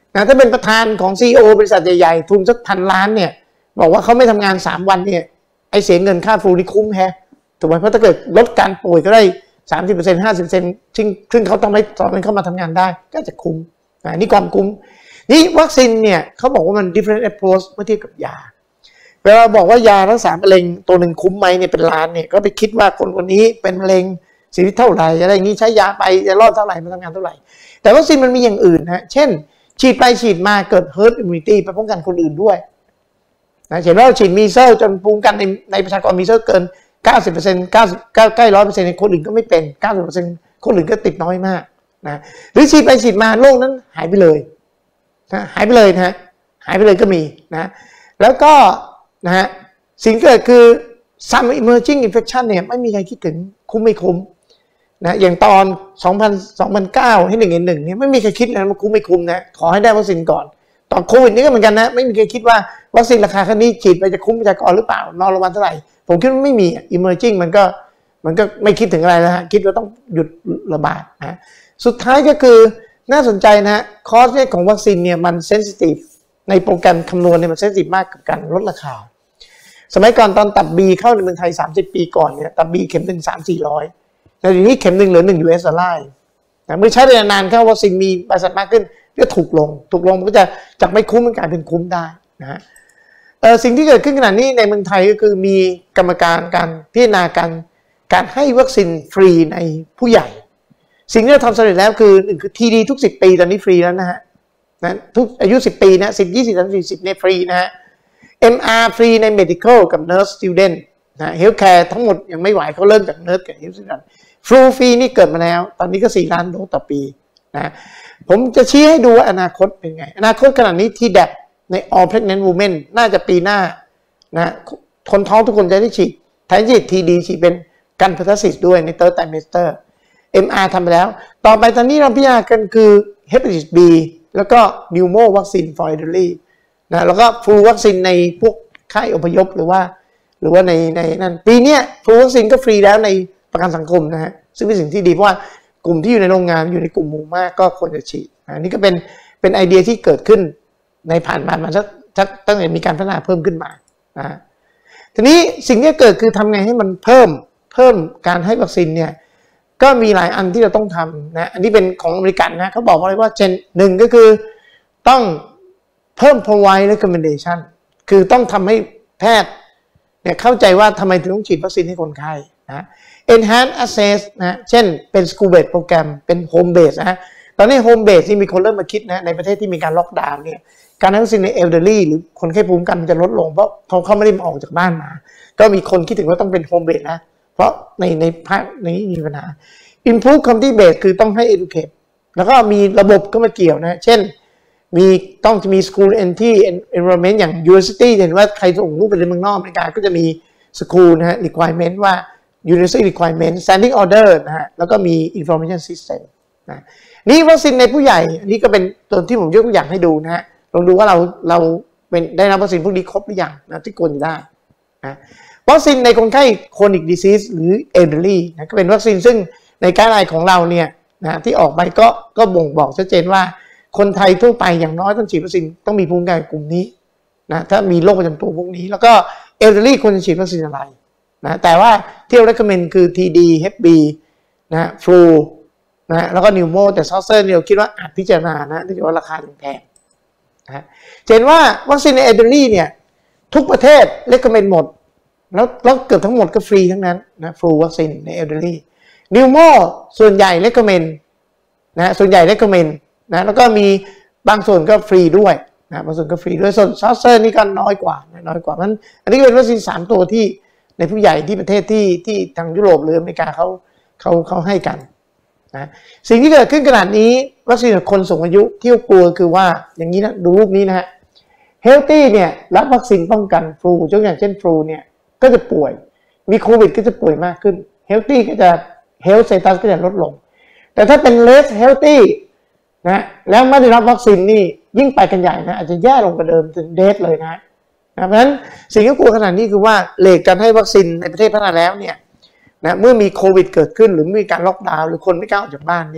นะถ้าเป็นประธานของ ซี อี โอ บริษัทใหญ่ๆทุนสักพันล้านเนี่ยบอกว่าเขาไม่ทำงานสามวันเนี่ยไอเสียเงินค่าฟลูนี่คุ้มแฮะถูกไหมเพราะถ้าเกิดลดการป่วยก็ได้สามสิบเปอร์เซ็นต์ห้าสิบเปอร์เซ็นต์ซึ่งซึ่งเขาต้องไม่ตอนนั้นเข้ามาทำงานได้ก็จะคุ้มนะนี่ความคุ้มนี่วัคซีนเนี่ยเขาบอกว่ามัน different approach เมื่อเทียบกับยาเวลาบอกว่ายารักษามะเร็งตัวหนึ่งคุ้มไหมเนี่ยเป็นล้านเนี่ยก็ไปคิดว่าคนคนนี้เป็นมะเร็งชีวิตเท่าไหร่อะไรอย่างนี้ใช้ยาไปจะรอดเท่าไหร่มาทำงานเท่าไหร่แต่วัคซีนมันมีอย่างอื่นนะเช่นฉีดไปฉีดมาเกิด herd immunity ไปป้องกันคนอื่นด้วยนะเห็นว่าฉีดมีเซลจนภูมิกันในในประชากรมีเซลเกิน เก้าสิบเปอร์เซ็นต์ เก้าสิบ ใกล้ หนึ่งร้อยเปอร์เซ็นต์ ในคนอื่นก็ไม่เป็น เก้าสิบเปอร์เซ็นต์ คนอื่นก็ติดน้อยมากนะหรือฉีดไปฉีดมาโรคนั้นหายไปเลยนะหายไปเลยนะฮะหายไปเลยก็มีนะแล้วก็นะฮะสิ่งเกิดคือ some emerging infection เนี่ยไม่มีใครคิดถึงคุ้มไม่คุ้มนะอย่างตอนสองพัน สองพันเก้าให้หนึ่งเอ็นหนึ่งเนี่ยไม่มีใครคิดเลยว่าคุ้มไม่คุ้มนะขอให้ได้วัคซีนก่อนตอนโควิดนี่ก็เหมือนกันนะไม่มีใครคิดว่าวัคซีนราคาแค่นี้ฉีดไปจะคุ้มประชากรหรือเปล่านอนโรงพยาบาลเท่าไหร่ผมคิดว่าไม่มี emerging มันก็มันก็ไม่คิดถึงอะไรนะฮะคิดว่าต้องหยุดระบาดนะสุดท้ายก็คือน่าสนใจนะฮะคอสของวัคซีนเนี่ยมันเซนซิทีฟในโปรแกรมคำนวณเนี่ยมันเซนซิทีฟมากกับการลดราคาสมัยก่อนตอนตับ B เข้าในเมืองไทยสามสิบปีก่อนเนี่ยตับ B เข็มหนึ่ง สาม สี่ร้อยแต่ทีนี้เข็มหนึ่งเหลือหนึ่ง ยู เอส ดอลลาร์นะเมื่อใช้เวลานานเข้าวัคซีนมีบริษัทมากขึ้นก็ถูกลงถูกลงมันก็จะจากไม่คุ้มมันกลายเป็นคุ้มได้นะฮะเออสิ่งที่เกิดขึ้นขณะนี้ในเมืองไทยก็คือมีกรรมการการพิจารณาการการให้วัคซีนฟรีในผู้ใหญ่สิ่งที่เราทำสำเร็จแล้วคือหนึ่งคือทีดีทุกสิบปีตอนนี้ฟรีแล้วนะฮะนะทุกอายุสิบปีนะสิบ ยี่สิบ สามสิบ สี่สิบเนี่ยฟรีนะฮะ เอ็ม อาร์ ฟรีใน medical กับ nurse student นะ healthcare ทั้งหมดยังไม่ไหวเขาเริ่มจาก nurse กับ health student ฟลูฟรีนี่เกิดมาแล้วตอนนี้ก็สี่ล้านโดสต่อปีนะผมจะชี้ให้ดูว่าอนาคตเป็นไงอนาคตขนาดนี้ที ดี เอ พี ใน all pregnant women น่าจะปีหน้านะคนท้องทุกคนจะได้ฉีดแทนฉีด ที ดี ฉีดเป็นกันเพอร์ทัสซิสด้วยใน third trimester เอ็ม อาร์ ทำไปแล้วต่อไปตอนนี้เราพิจารณากันคือ hepatitis B แล้วก็ pneumo vaccine for elderly นะแล้วก็ฟลูวัคซีนในพวกค่ายอพยพหรือว่าหรือว่าในในนั้นปีนี้ฟลูวัคซีนก็ฟรีแล้วในประกันสังคมนะฮะซึ่งเป็นสิ่งที่ดีเพราะว่ากลุ่มที่อยู่ในโรงงานอยู่ในกลุ่มหมู่มากก็ควรจะฉีดอันนี้ก็เป็นเป็นไอเดียที่เกิดขึ้นในผ่านมามาสักสักตั้งแต่มีการพัฒนาเพิ่มขึ้นมานะทีนี้สิ่งที่เกิดคือทำไงให้มันเพิ่มเพิ่มการให้วัคซีนเนี่ยก็มีหลายอันที่เราต้องทำนะอันนี้เป็นของอเมริกันนะเขาบอกว่าอะไรว่าเจนหนึ่งก็คือต้องเพิ่ม provide recommendation คือต้องทำให้แพทย์เนี่ยเข้าใจว่าทำไมถึงต้องฉีดวัคซีนให้คนไข้นะ enhance access นะเช่นเป็น school based โปรแกรมเป็น home base นะตอนนี้ home base ที่มีคนเริ่มมาคิดนะในประเทศที่มีการล็อกดาวน์เนี่ยการให้วัคซีนใน elderly หรือคนไข้ภูมิคุ้มกันมันจะลดลงเพราะเขาเขาไม่ได้ออกจากบ้านมาก็มีคนคิดถึงว่าต้องเป็น home base นะเพราะในในภาคนี้มีปัญหา improve community base คือต้องให้ educate แล้วก็มีระบบก็มาเกี่ยวนะเช่นมีต้องจะมี school entry environment อย่าง university เห็นว่าใครส่งลูกไปเรียนเมืองนอกอเมริกาก็จะมี school นะฮะ requirement ว่า university requirement standing order นะฮะแล้วก็มี information system นะนี่วัคซีนในผู้ใหญ่อันนี้ก็เป็นตัวที่ผมยกตัวอย่างให้ดูนะฮะลองดูว่าเราเราเป็นได้รับวัคซีนพวกนี้ครบหรือยังนะที่ควรจะได้นะวัคซีนในคนไข้ chronic disease หรือ elderly นะก็เป็นวัคซีนซึ่งในไกด์ไลน์ของเราเนี่ยนะที่ออกไปก็ก็บ่งบอกชัดเจนว่าคนไทยทั่วไปอย่างน้อยต้องฉีดวัคซีนต้องมีภูมิคุ้มกันกลุ่มนี้นะถ้ามีโรคประจำตัวพวกนี้แล้วก็เอลเดอรี่ควรจะฉีดวัคซีนอะไรนะแต่ว่าที่เรา recommend คือ ที ดี เอช บี นะฟลูนะแล้วก็นิวโมแต่ซอสเซอร์เนี่ยเราคิดว่าอาจพิจารณานะที่ว่าราคาแพงนะเห็นว่าวัคซีนในเอลเดอรี่เนี่ยทุกประเทศ recommend หมดแล้วแล้วเกือบทั้งหมดก็ฟรีทั้งนั้นนะฟลูวัคซีนในเอลเดอรี่นิวโมส่วนใหญ่ recommend นะส่วนใหญ่ recommendนะแล้วก็มีบางส่วนก็ฟรีด้วยนะบางส่วนก็ฟรีด้วยส่วนซอสเซอร์นี่ก็น้อยกว่าน้อยกว่ามันอันนี้เป็นวัคซีนสามตัวที่ในผู้ใหญ่ที่ประเทศที่ที่ทางยุโรปหรืออเมริกาเขาเขาเขาให้กันนะสิ่งที่เกิดขึ้นขนาดนี้วัคซีนคนสูงอายุที่กลัวคือว่าอย่างนี้นะดูรูปนี้นะฮะเฮลตี้เนี่ยรับวัคซีนป้องกันฟลูยกอย่างเช่นฟลูเนี่ยก็จะป่วยมีโควิดก็จะป่วยมากขึ้นเฮลตี้ก็จะเฮลท์สเตตัสก็จะลดลงแต่ถ้าเป็นเลสเฮลตี้นะแล้วไม่ได้รับวัคซีนนี่ยิ่งไปกันใหญ่นะอาจจะแย่ลงกว่าเดิมถึงเดทเลยนะนะเพราะฉะนั้นสิ่งที่กลัวขนาดนี้คือว่าเลทการให้วัคซีนในประเทศพัฒนาแล้วเนี่ยนะเมื่อมีโควิดเกิดขึ้นหรือมีการล็อกดาวน์หรือคนไม่กล้าออกจากบ้านเนี่ย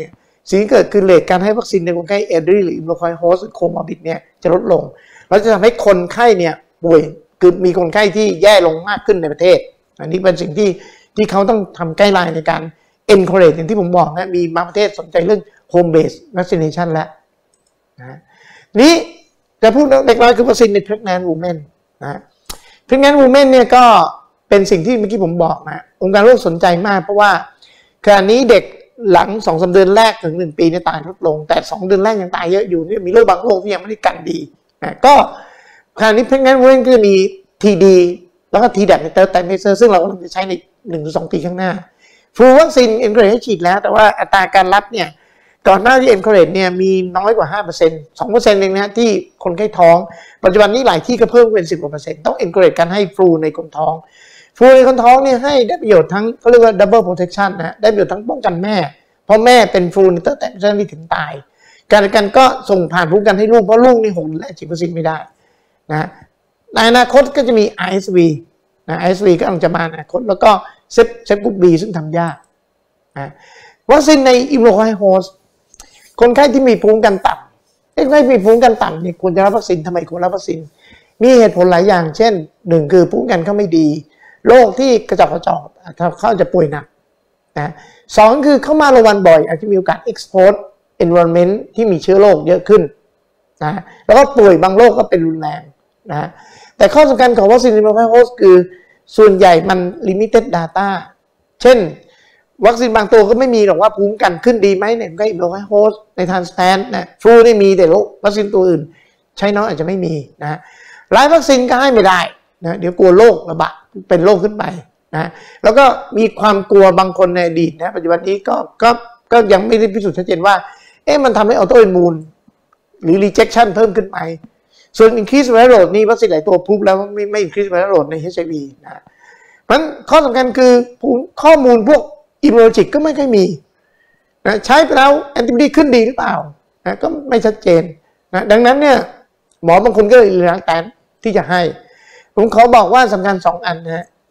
สิ่งที่เกิดคือเรทการให้วัคซีนในคนไข้เอลเดอรี่หรืออิมมูโนคอมโฮสต์โคมอร์บิดเนี่ยจะลดลงแล้วจะทำให้คนไข้เนี่ยป่วยคือมีคนไข้ที่แย่ลงมากขึ้นในประเทศอันนี้เป็นสิ่งที่ที่เขาต้องทำไกด์ไลน์ในการ encourage อย่างที่ผมบอกนะมีบางประเทศสนใจเรื่อง home based vaccination แล้วนะนี้จะพูดเล็กน้อยคือวัคซีนใน pregnant women นะ pregnant women เนี่ยก็เป็นสิ่งที่เมื่อกี้ผมบอกนะองค์การโลกสนใจมากเพราะว่าขณะนี้เด็กหลัง สองถึงสาม เดือนแรกถึงหนึ่งปีเนี่ยตายลดลงแต่สองเดือนแรกยังตายเยอะอยู่เนี่ยมีโรคบางโรคที่ยังไม่ได้กันดีนะก็ขณะนี้ pregnant women ก็จะมี ที ดี แล้วก็ ที แดป ในเติร์ดไตรเมสเตอร์ซึ่งเรากำลังจะใช้ใน หนึ่งถึงสอง ปีข้างหน้าฟลูวัคซีน encourage ให้ฉีดแล้วแต่ว่าอัตราการรับเนี่ยก่อนหน้าที่ encourage เนี่ยมีน้อยกว่า ห้าเปอร์เซ็นต์ สองเปอร์เซ็นต์ เองนะที่คนไข้ท้องปัจจุบันนี้หลายที่ก็เพิ่มเป็น สิบกว่าเปอร์เซ็นต์ ต้อง encourage กันให้ฟลูในคนท้องฟลูในคนท้องเนี่ยให้ได้ประโยชน์ทั้งเขาเรียกว่า double protection นะได้ประโยชน์ทั้งป้องกันแม่เพราะแม่เป็นฟลูในตั้งแต่เริ่มที่ถึงตายการกันก็ส่งผ่านภูมิกันให้ลูกเพราะลูกนี่หกเดือนแรกฉีดวัคซีนไม่ได้นะในอนาคตก็จะมี อาร์ เอส วี นะ อาร์ เอส วี ก็กำลังจะมาในอนาคตแล้วก็เซฟเซฟกรุ๊ป B ซึ่งทำยากนะวัคซีนในอิมมูโนคอมโฮสต์คนไข้ที่มีภูมิกันต่ำคนไข้มีภูมิกันต่ำเนี่ยควรจะรับวัคซีนทำไมควรรับวัคซีนมีเหตุผลหลายอย่างเช่นหนึ่งคือภูมิกันเขาไม่ดีโรคที่กระจอกกระจอกเขาจะป่วยหนักนะสองคือเข้ามาโรงพยาบาลบ่อยอาจจะมีโอกาส expose environment ที่มีเชื้อโรคเยอะขึ้นนะแล้วก็ป่วยบางโรคก็เป็นรุนแรงนะแต่ข้อสำคัญของวัคซีนอิมมูโนคอมโฮสต์คือส่วนใหญ่มัน limited data เช่นวัคซีนบางตัวก็ไม่มีหรอกว่าภูมิกันขึ้นดีไหมเนี่ยก็อิมมูโนคอมโฮสต์ในทรานสแพลนต์นะฟลูได้มีแต่วัคซีนตัวอื่นใช้น้อยอาจจะไม่มีนะหลายวัคซีนก็ให้ไม่ได้นะเดี๋ยวกลัวโรคระบาดเป็นโรคขึ้นไปนะแล้วก็มีความกลัวบางคนในอดีตนะปัจจุบันนี้ก็ก็ก็ยังไม่ได้พิสูจน์ชัดเจนว่าเอ๊ะมันทำให้ออโตอิมมูนหรือ rejection เพิ่มขึ้นไปส่วน increase viral load นี่วัคซีนหลายตัวพูดแล้วว่าไม่ไม่ increase viral load ใน เอช ไอ วี นะมันข้อสำคัญคือข้อมูลพวก immunologic ก็ไม่ค่อยมีนะใช้ไปแล้วแอนติบอดีขึ้นดีหรือเปล่านะก็ไม่ชัดเจนนะดังนั้นเนี่ยหมอบางคนก็เลยเลือกแต่ที่จะให้ผมขอบอกว่าสำคัญสองอันนะ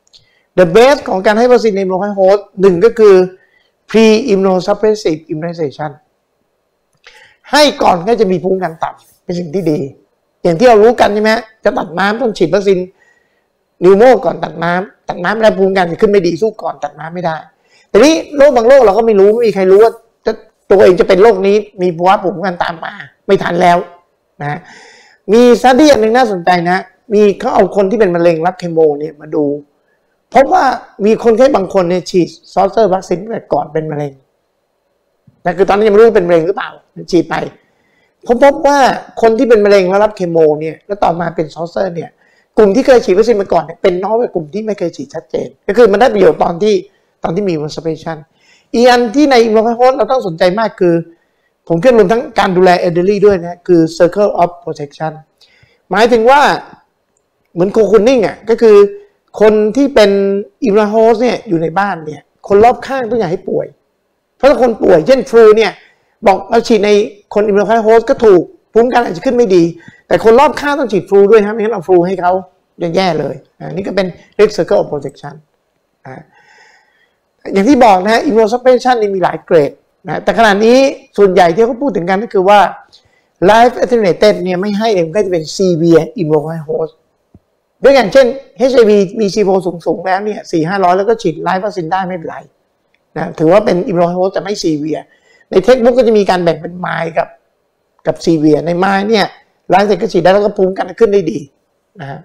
the best ของการให้วัคซีนในอิมมูโนคอมโฮสต์หนึ่งก็คือ pre immunosuppressive immunization ให้ก่อนก็จะมีภูมิคุ้มกันต่ำเป็นสิ่งที่ดีอย่างที่เรารู้กันใช่ไหมจะตัดน้ำต้องฉีดวัคซีนนิวโมก่อนตัดน้ำตัดน้ำแล้วภูมิคุ้มกันจะขึ้นไม่ดีสู้ก่อนตัดน้ำไม่ได้แต่นี้โรคบางโรคเราก็ไม่รู้ไม่มีใครรู้ว่าจะตัวเองจะเป็นโรคนี้มีภาวะภูมิคุ้มกันตามมาไม่ทันแล้วนะมีสถิติอันหนึ่งน่าสนใจนะมีเขาเอาคนที่เป็นมะเร็งรับเคมีเนี่ยมาดูพบว่ามีคนไข้บางคนเนี่ยฉีดซอสเซอร์วัคซีนแต่ก่อนเป็นมะเร็งแต่คือตอนนี้ยังไม่รู้เป็นมะเร็งหรือเปล่าฉีดไปผมพบว่าคนที่เป็นมะเร็งแล้วรับเคมีเนี่ยแล้วต่อมาเป็นซอสเซอร์เนี่ยกลุ่มที่เคยฉีดวัคซีนมาก่อนเนี่ยเป็นน้อยกว่ากลุ่มที่ไม่เคยฉีดชัดเจนก็คือมันได้ประโยชน์ตอนที่ตอนที่มี vaccination อีกอันที่ในอิมมูโนคอมโฮสต์เราต้องสนใจมากคือผมคิดรวมทั้งการดูแล elderly ด้วยนะคือ circle of protection หมายถึงว่าเหมือนโคคูนิ่งอ่ะก็คือคนที่เป็นอิมมูโนคอมโฮสต์เนี่ยอยู่ในบ้านเนี่ยคนรอบข้างต้องอย่าให้ป่วยเพราะถ้าคนป่วยเช่นฟลูเนี่ยบอกเราฉีดในคนอิมมูโนคอมโฮสต์ก็ถูกภูมิคุ้มกันอาจจะขึ้นไม่ดีแต่คนรอบข้างต้องฉีดฟลูด้วยนะไม่งั้นเอาฟลูให้เขาแย่ๆเลยอันนี้ก็เป็น red circle of protection อ่าอย่างที่บอกนะฮะ immunosuppression นี่มีหลายเกรดนะแต่ขณะนี้ส่วนใหญ่ที่เขาพูดถึงกันก็คือว่า live attenuated เนี่ยไม่ให้เองก็จะเป็น severe immunocomhost ด้วยอย่างเช่น เอช ไอ วี มี ซี โฟ สูงๆแล้วเนี่ย สี่ห้าร้อย แล้วก็ฉีด live vaccine ได้ไม่เป็นไรนะถือว่าเป็น immunocomhost แต่ไม่ severe ในเทคบุ๊กก็จะมีการแบ่งเป็น mild กับกับ severe ใน mild เนี่ย live เสร็จก็ฉีดได้แล้วก็ภูมิคุ้มกันขึ้นได้ดีนะฮะ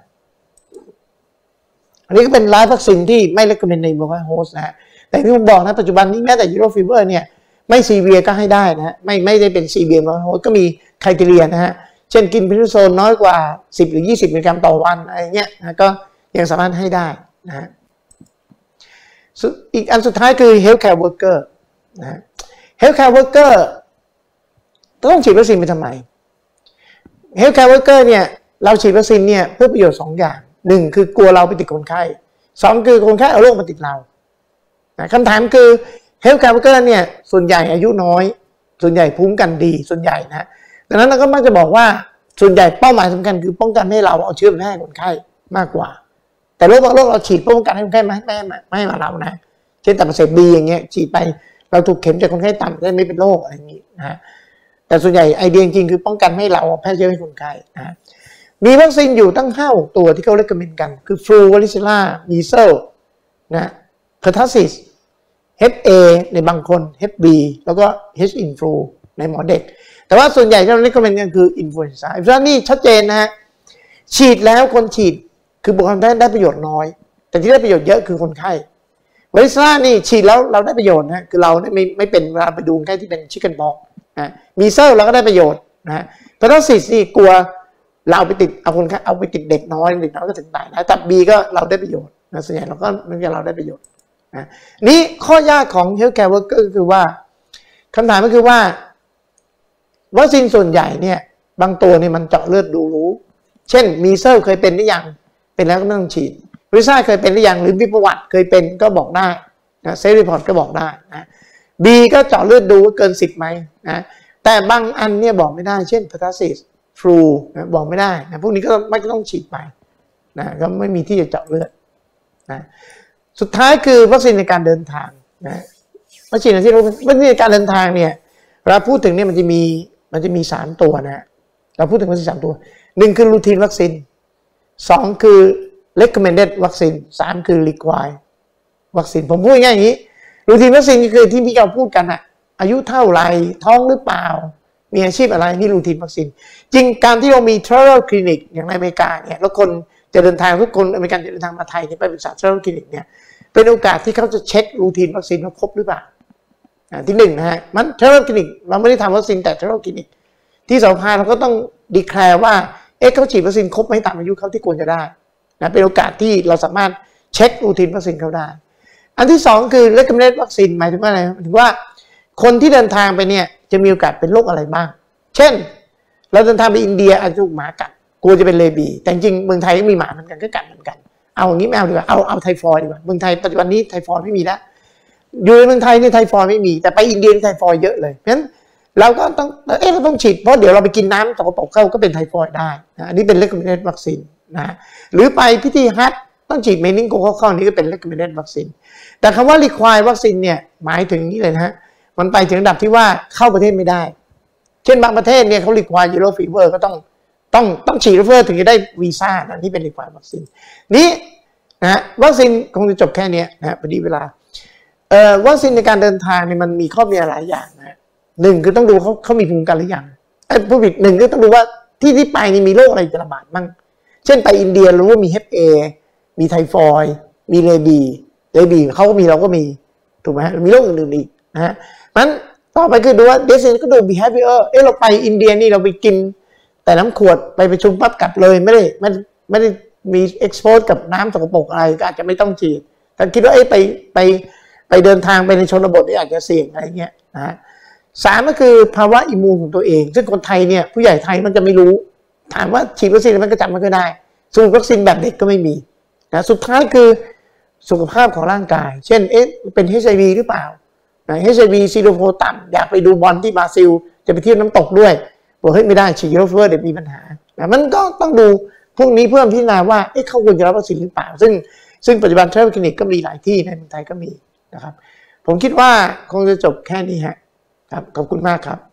อันนี้ก็เป็น live vaccine ที่ไม่ recommend ใน immunocomhost นะฮะแต่ที่ผมบอกนะปัจจุบันนี้แม้แต่ Yellow Fever เนี่ยไม่ซีเวียก็ให้ได้นะฮะไม่ไม่ได้เป็นซีเวียมาโฮสก็มีไครทีเรียนะฮะเช่นกินพิโซโซนน้อยกว่าสิบหรือยี่สิบมิลลิกรัมต่อวันอะไรเงี้ยนะก็ยังสามารถให้ได้นะฮะอีกอันสุดท้ายคือ healthcare worker นะ healthcare worker ต้องฉีดวัคซีนไปทำไม healthcare worker เนี่ยเราฉีดวัคซีนเนี่ยเพื่อประโยชน์สองอย่างหนึ่งคือกลัวเราไปติดคนไข้สองคือคนไข้เอาโรคมาติดเราคำถามคือ healthcare worker เนี่ยส่วนใหญ่อายุน้อยส่วนใหญ่ภูมิกันดีส่วนใหญ่นะดังนั้นเราก็มักจะบอกว่าส่วนใหญ่เป้าหมายสำคัญคือป้องกันให้เราเอาเชื้อไปให้คนไข้มากกว่าแต่โรคบางโรคเราฉีดป้องกันให้คนไข้ไม่ไม่ไม่ให้มาเรานะเช่นตับอักเสบบีอย่างเงี้ยฉีดไปเราถูกเข็มจากคนไข้ต่ำได้ไม่เป็นโรคอะไรอย่างนี้นะแต่ส่วนใหญ่ไอเดียจริงคือป้องกันไม่เราแพร่เชื้อให้คนไข้นะมีวัคซีนอยู่ตั้งห้าหกตัวที่เขาเรียกกันกันคือฟลูวาริซิล่ามีเซลนะเพอร์ทัสซิส เอช เอ ในบางคน เอช บี แล้วก็ H อินฟลูในหมอเด็กแต่ว่าส่วนใหญ่ที่เราเรียกกันคืออินฟลูเอนซ่าอินฟลูเอนซ่านี่ชัดเจนนะฮะฉีดแล้วคนฉีดคือบุคคลได้ประโยชน์น้อยแต่ที่ได้ประโยชน์เยอะคือคนไข้วาริซิล่านี่ฉีดแล้วเราได้ประโยชน์นะคือเราไม่ไม่เป็นเวลาไปดูคนไข้ที่เป็นชิคเก้นพ็อกซ์นะมีเซลเราก็ได้ประโยชน์นะเพอร์ทัสซิสนี่กลัวเราไปติดเอาคนเอาไปติดเด็กน้อยเด็กน้อยก็ถึงตายนะแต่ B ก็เราได้ประโยชน์นะส่วนใหญ่เราก็มันจะเราได้ประโยชน์นะนี่ข้อยากของ healthcare worker ก็คือว่าคำถามก็คือว่าวัคซีนส่วนใหญ่เนี่ยบางตัวนี่มันเจาะเลือดดูรู้เช่นมีเซลเคยเป็นหรือยังเป็นแล้วก็ไม่ต้องฉีดวาริซิล่าเคยเป็นหรือยังหรือมีประวัติเคยเป็นก็บอกได้นะเซฟรีพอร์ตก็บอกได้นะ B ก็เจาะเลือดดูว่าเกินสิบไหมนะแต่บางอันเนี่ยบอกไม่ได้เช่นเพอร์ทัสซิสฟลูนะบอกไม่ได้นะพวกนี้ก็ไม่ต้องฉีดไปนะก็ไม่มีที่จะเจาะเลือดนะสุดท้ายคือวัคซีนในการเดินทางนะวัคซีนที่เราวัคซีนในการเดินทางเนี่ยเราพูดถึงเนี่ยมันจะมีมันจะมีสามตัวนะเราพูดถึงวัคซีนสามตัวหนึ่งคือรูทีนวัคซีนสองคือ recommended วัคซีนสามคือ required วัคซีนผมพูดง่ายอย่างนี้รูทีนวัคซีนคือที่พี่เราพูดกันอะอายุเท่าไหร่ท้องหรือเปล่ามีอาชีพอะไรนี่รูทีนวัคซีนจริงการที่เรามี travel clinic อย่างในอเมริกาเนี่ยแล้วคนจะเดินทางทุกคนอเมริกันจะเดินทางมาไทยไปปรึกษา travel clinic เนี่ยเป็นโอกาสที่เขาจะเช็ครูทีนวัคซีนว่าครบหรือเปล่าที่หนึ่งนะฮะมัน travel clinic เราไม่ได้ทำวัคซีนแต่ travel clinic ที่สองพันเราก็ต้อง declare ว่าเอ๊ะเขาฉีดวัคซีนครบไหมตามอายุเขาที่ควรจะได้นะเป็นโอกาสที่เราสามารถเช็ครูทีนวัคซีนเขาได้อันที่สองคือ recommended วัคซีนหมายถึงว่าอะไรหมายถึงว่าคนที่เดินทางไปเนี่ยจะมีโอกาสเป็นโรคอะไรบ้างเช่นเราเดินทางไปอินเดียอาจจะถูกหมากัดกลัวจะเป็นเรบีแต่จริงเมืองไทยก็มีหมาเหมือนกันก็กัดเหมือนกันเอาอย่างนี้ไม่เอาดีกว่าเอาเอาไทฟอยด์ดีกว่าเมืองไทยปัจจุบันนี้ไทฟอยด์ไม่มีแล้วอยู่ในเมืองไทยนี่ไทฟอยด์ไม่มีแต่ไปอินเดียไทฟอยด์เยอะเลยเพราะฉะนั้นเราก็ต้องเอ๊ะเราต้องฉีดเพราะเดี๋ยวเราไปกินน้ำสกปรกเข้าก็เป็นไทฟอยด์ได้นะอันนี้เป็น recommended วัคซีนนะหรือไปพิธีฮัทต้องฉีดเมนิงโกคอลนี่ก็เป็น recommended วัคซีนแต่คำว่า required วัคซีนเนี่ยหมายถึงนี่เลยนะฮะมันไปถึงระดับที่ว่าเข้าประเทศไม่ได้เช่นบางประเทศเนี่ยเขา require yellow fever ก็ต้องต้องต้องฉีด fever ถึงจะได้วีซ่านะที่เป็น required วัคซีนนี้นะวัคซีนคงจะจบแค่นี้นะพอดีเวลาเอ่อวัคซีนในการเดินทางเนี่ยมันมีข้อมีหลายอย่างนะหนึ่งคือต้องดูเขาเขามีภูมิคุ้มกันหรือยังไอ้ผู้ผิดหนึ่งก็ต้องดูว่าที่ที่ไปนี่มีโรคอะไรจะระบาดบ้างเช่นไปอินเดียรู้ว่ามี เอช เอ มีไทฟอยด์มีเรบีเรบีเขาก็มีเราก็มีถูกไหมมีโรคอื่นๆอีกนะฮะนั้นต่อไปคือดูว่าเดซินก็ดู behavior เออเราไปอินเดียนี่เราไปกินแต่น้ำขวดไปประชุมปั๊บกลับเลยไม่ได้ไม่ไม่ได้มี expose กับน้ำสกปรกอะไรก็อาจจะไม่ต้องฉีดแต่คิดว่าเอ้ไปไปไปเดินทางไปในชนบทนี่อาจจะเสี่ยงอะไรเงี้ยนะฮะสามก็คือภาวะอิมมูนของตัวเองซึ่งคนไทยเนี่ยผู้ใหญ่ไทยมันจะไม่รู้ถามว่าฉีดวัคซีนมันก็จำไม่ได้ส่วนวัคซีนแบบเด็กก็ไม่มีนะสุดท้ายคือสุขภาพของร่างกายเช่นเอ๊ะเป็น เอช ไอ วี หรือเปล่านะ เอช ไอ วี ซีโรโฟต่ำอยากไปดูบอลที่บราซิลจะไปเที่ยวน้ำตกด้วยบอกเฮ้ยไม่ได้ฉีดยูโรเฟอร์เดี๋ยวมีปัญหานะมันก็ต้องดูพวกนี้เพื่อพิจารณาว่าเอ๊ะเขาควรจะรับวัคซีนหรือเปล่าซึ่งซึ่งปัจจุบัน travel clinic ก็มีหลายที่ในเมืองไทยก็มีนะครับผมคิดว่าคงจะจบแค่นี้ฮะครับขอบคุณมากครับ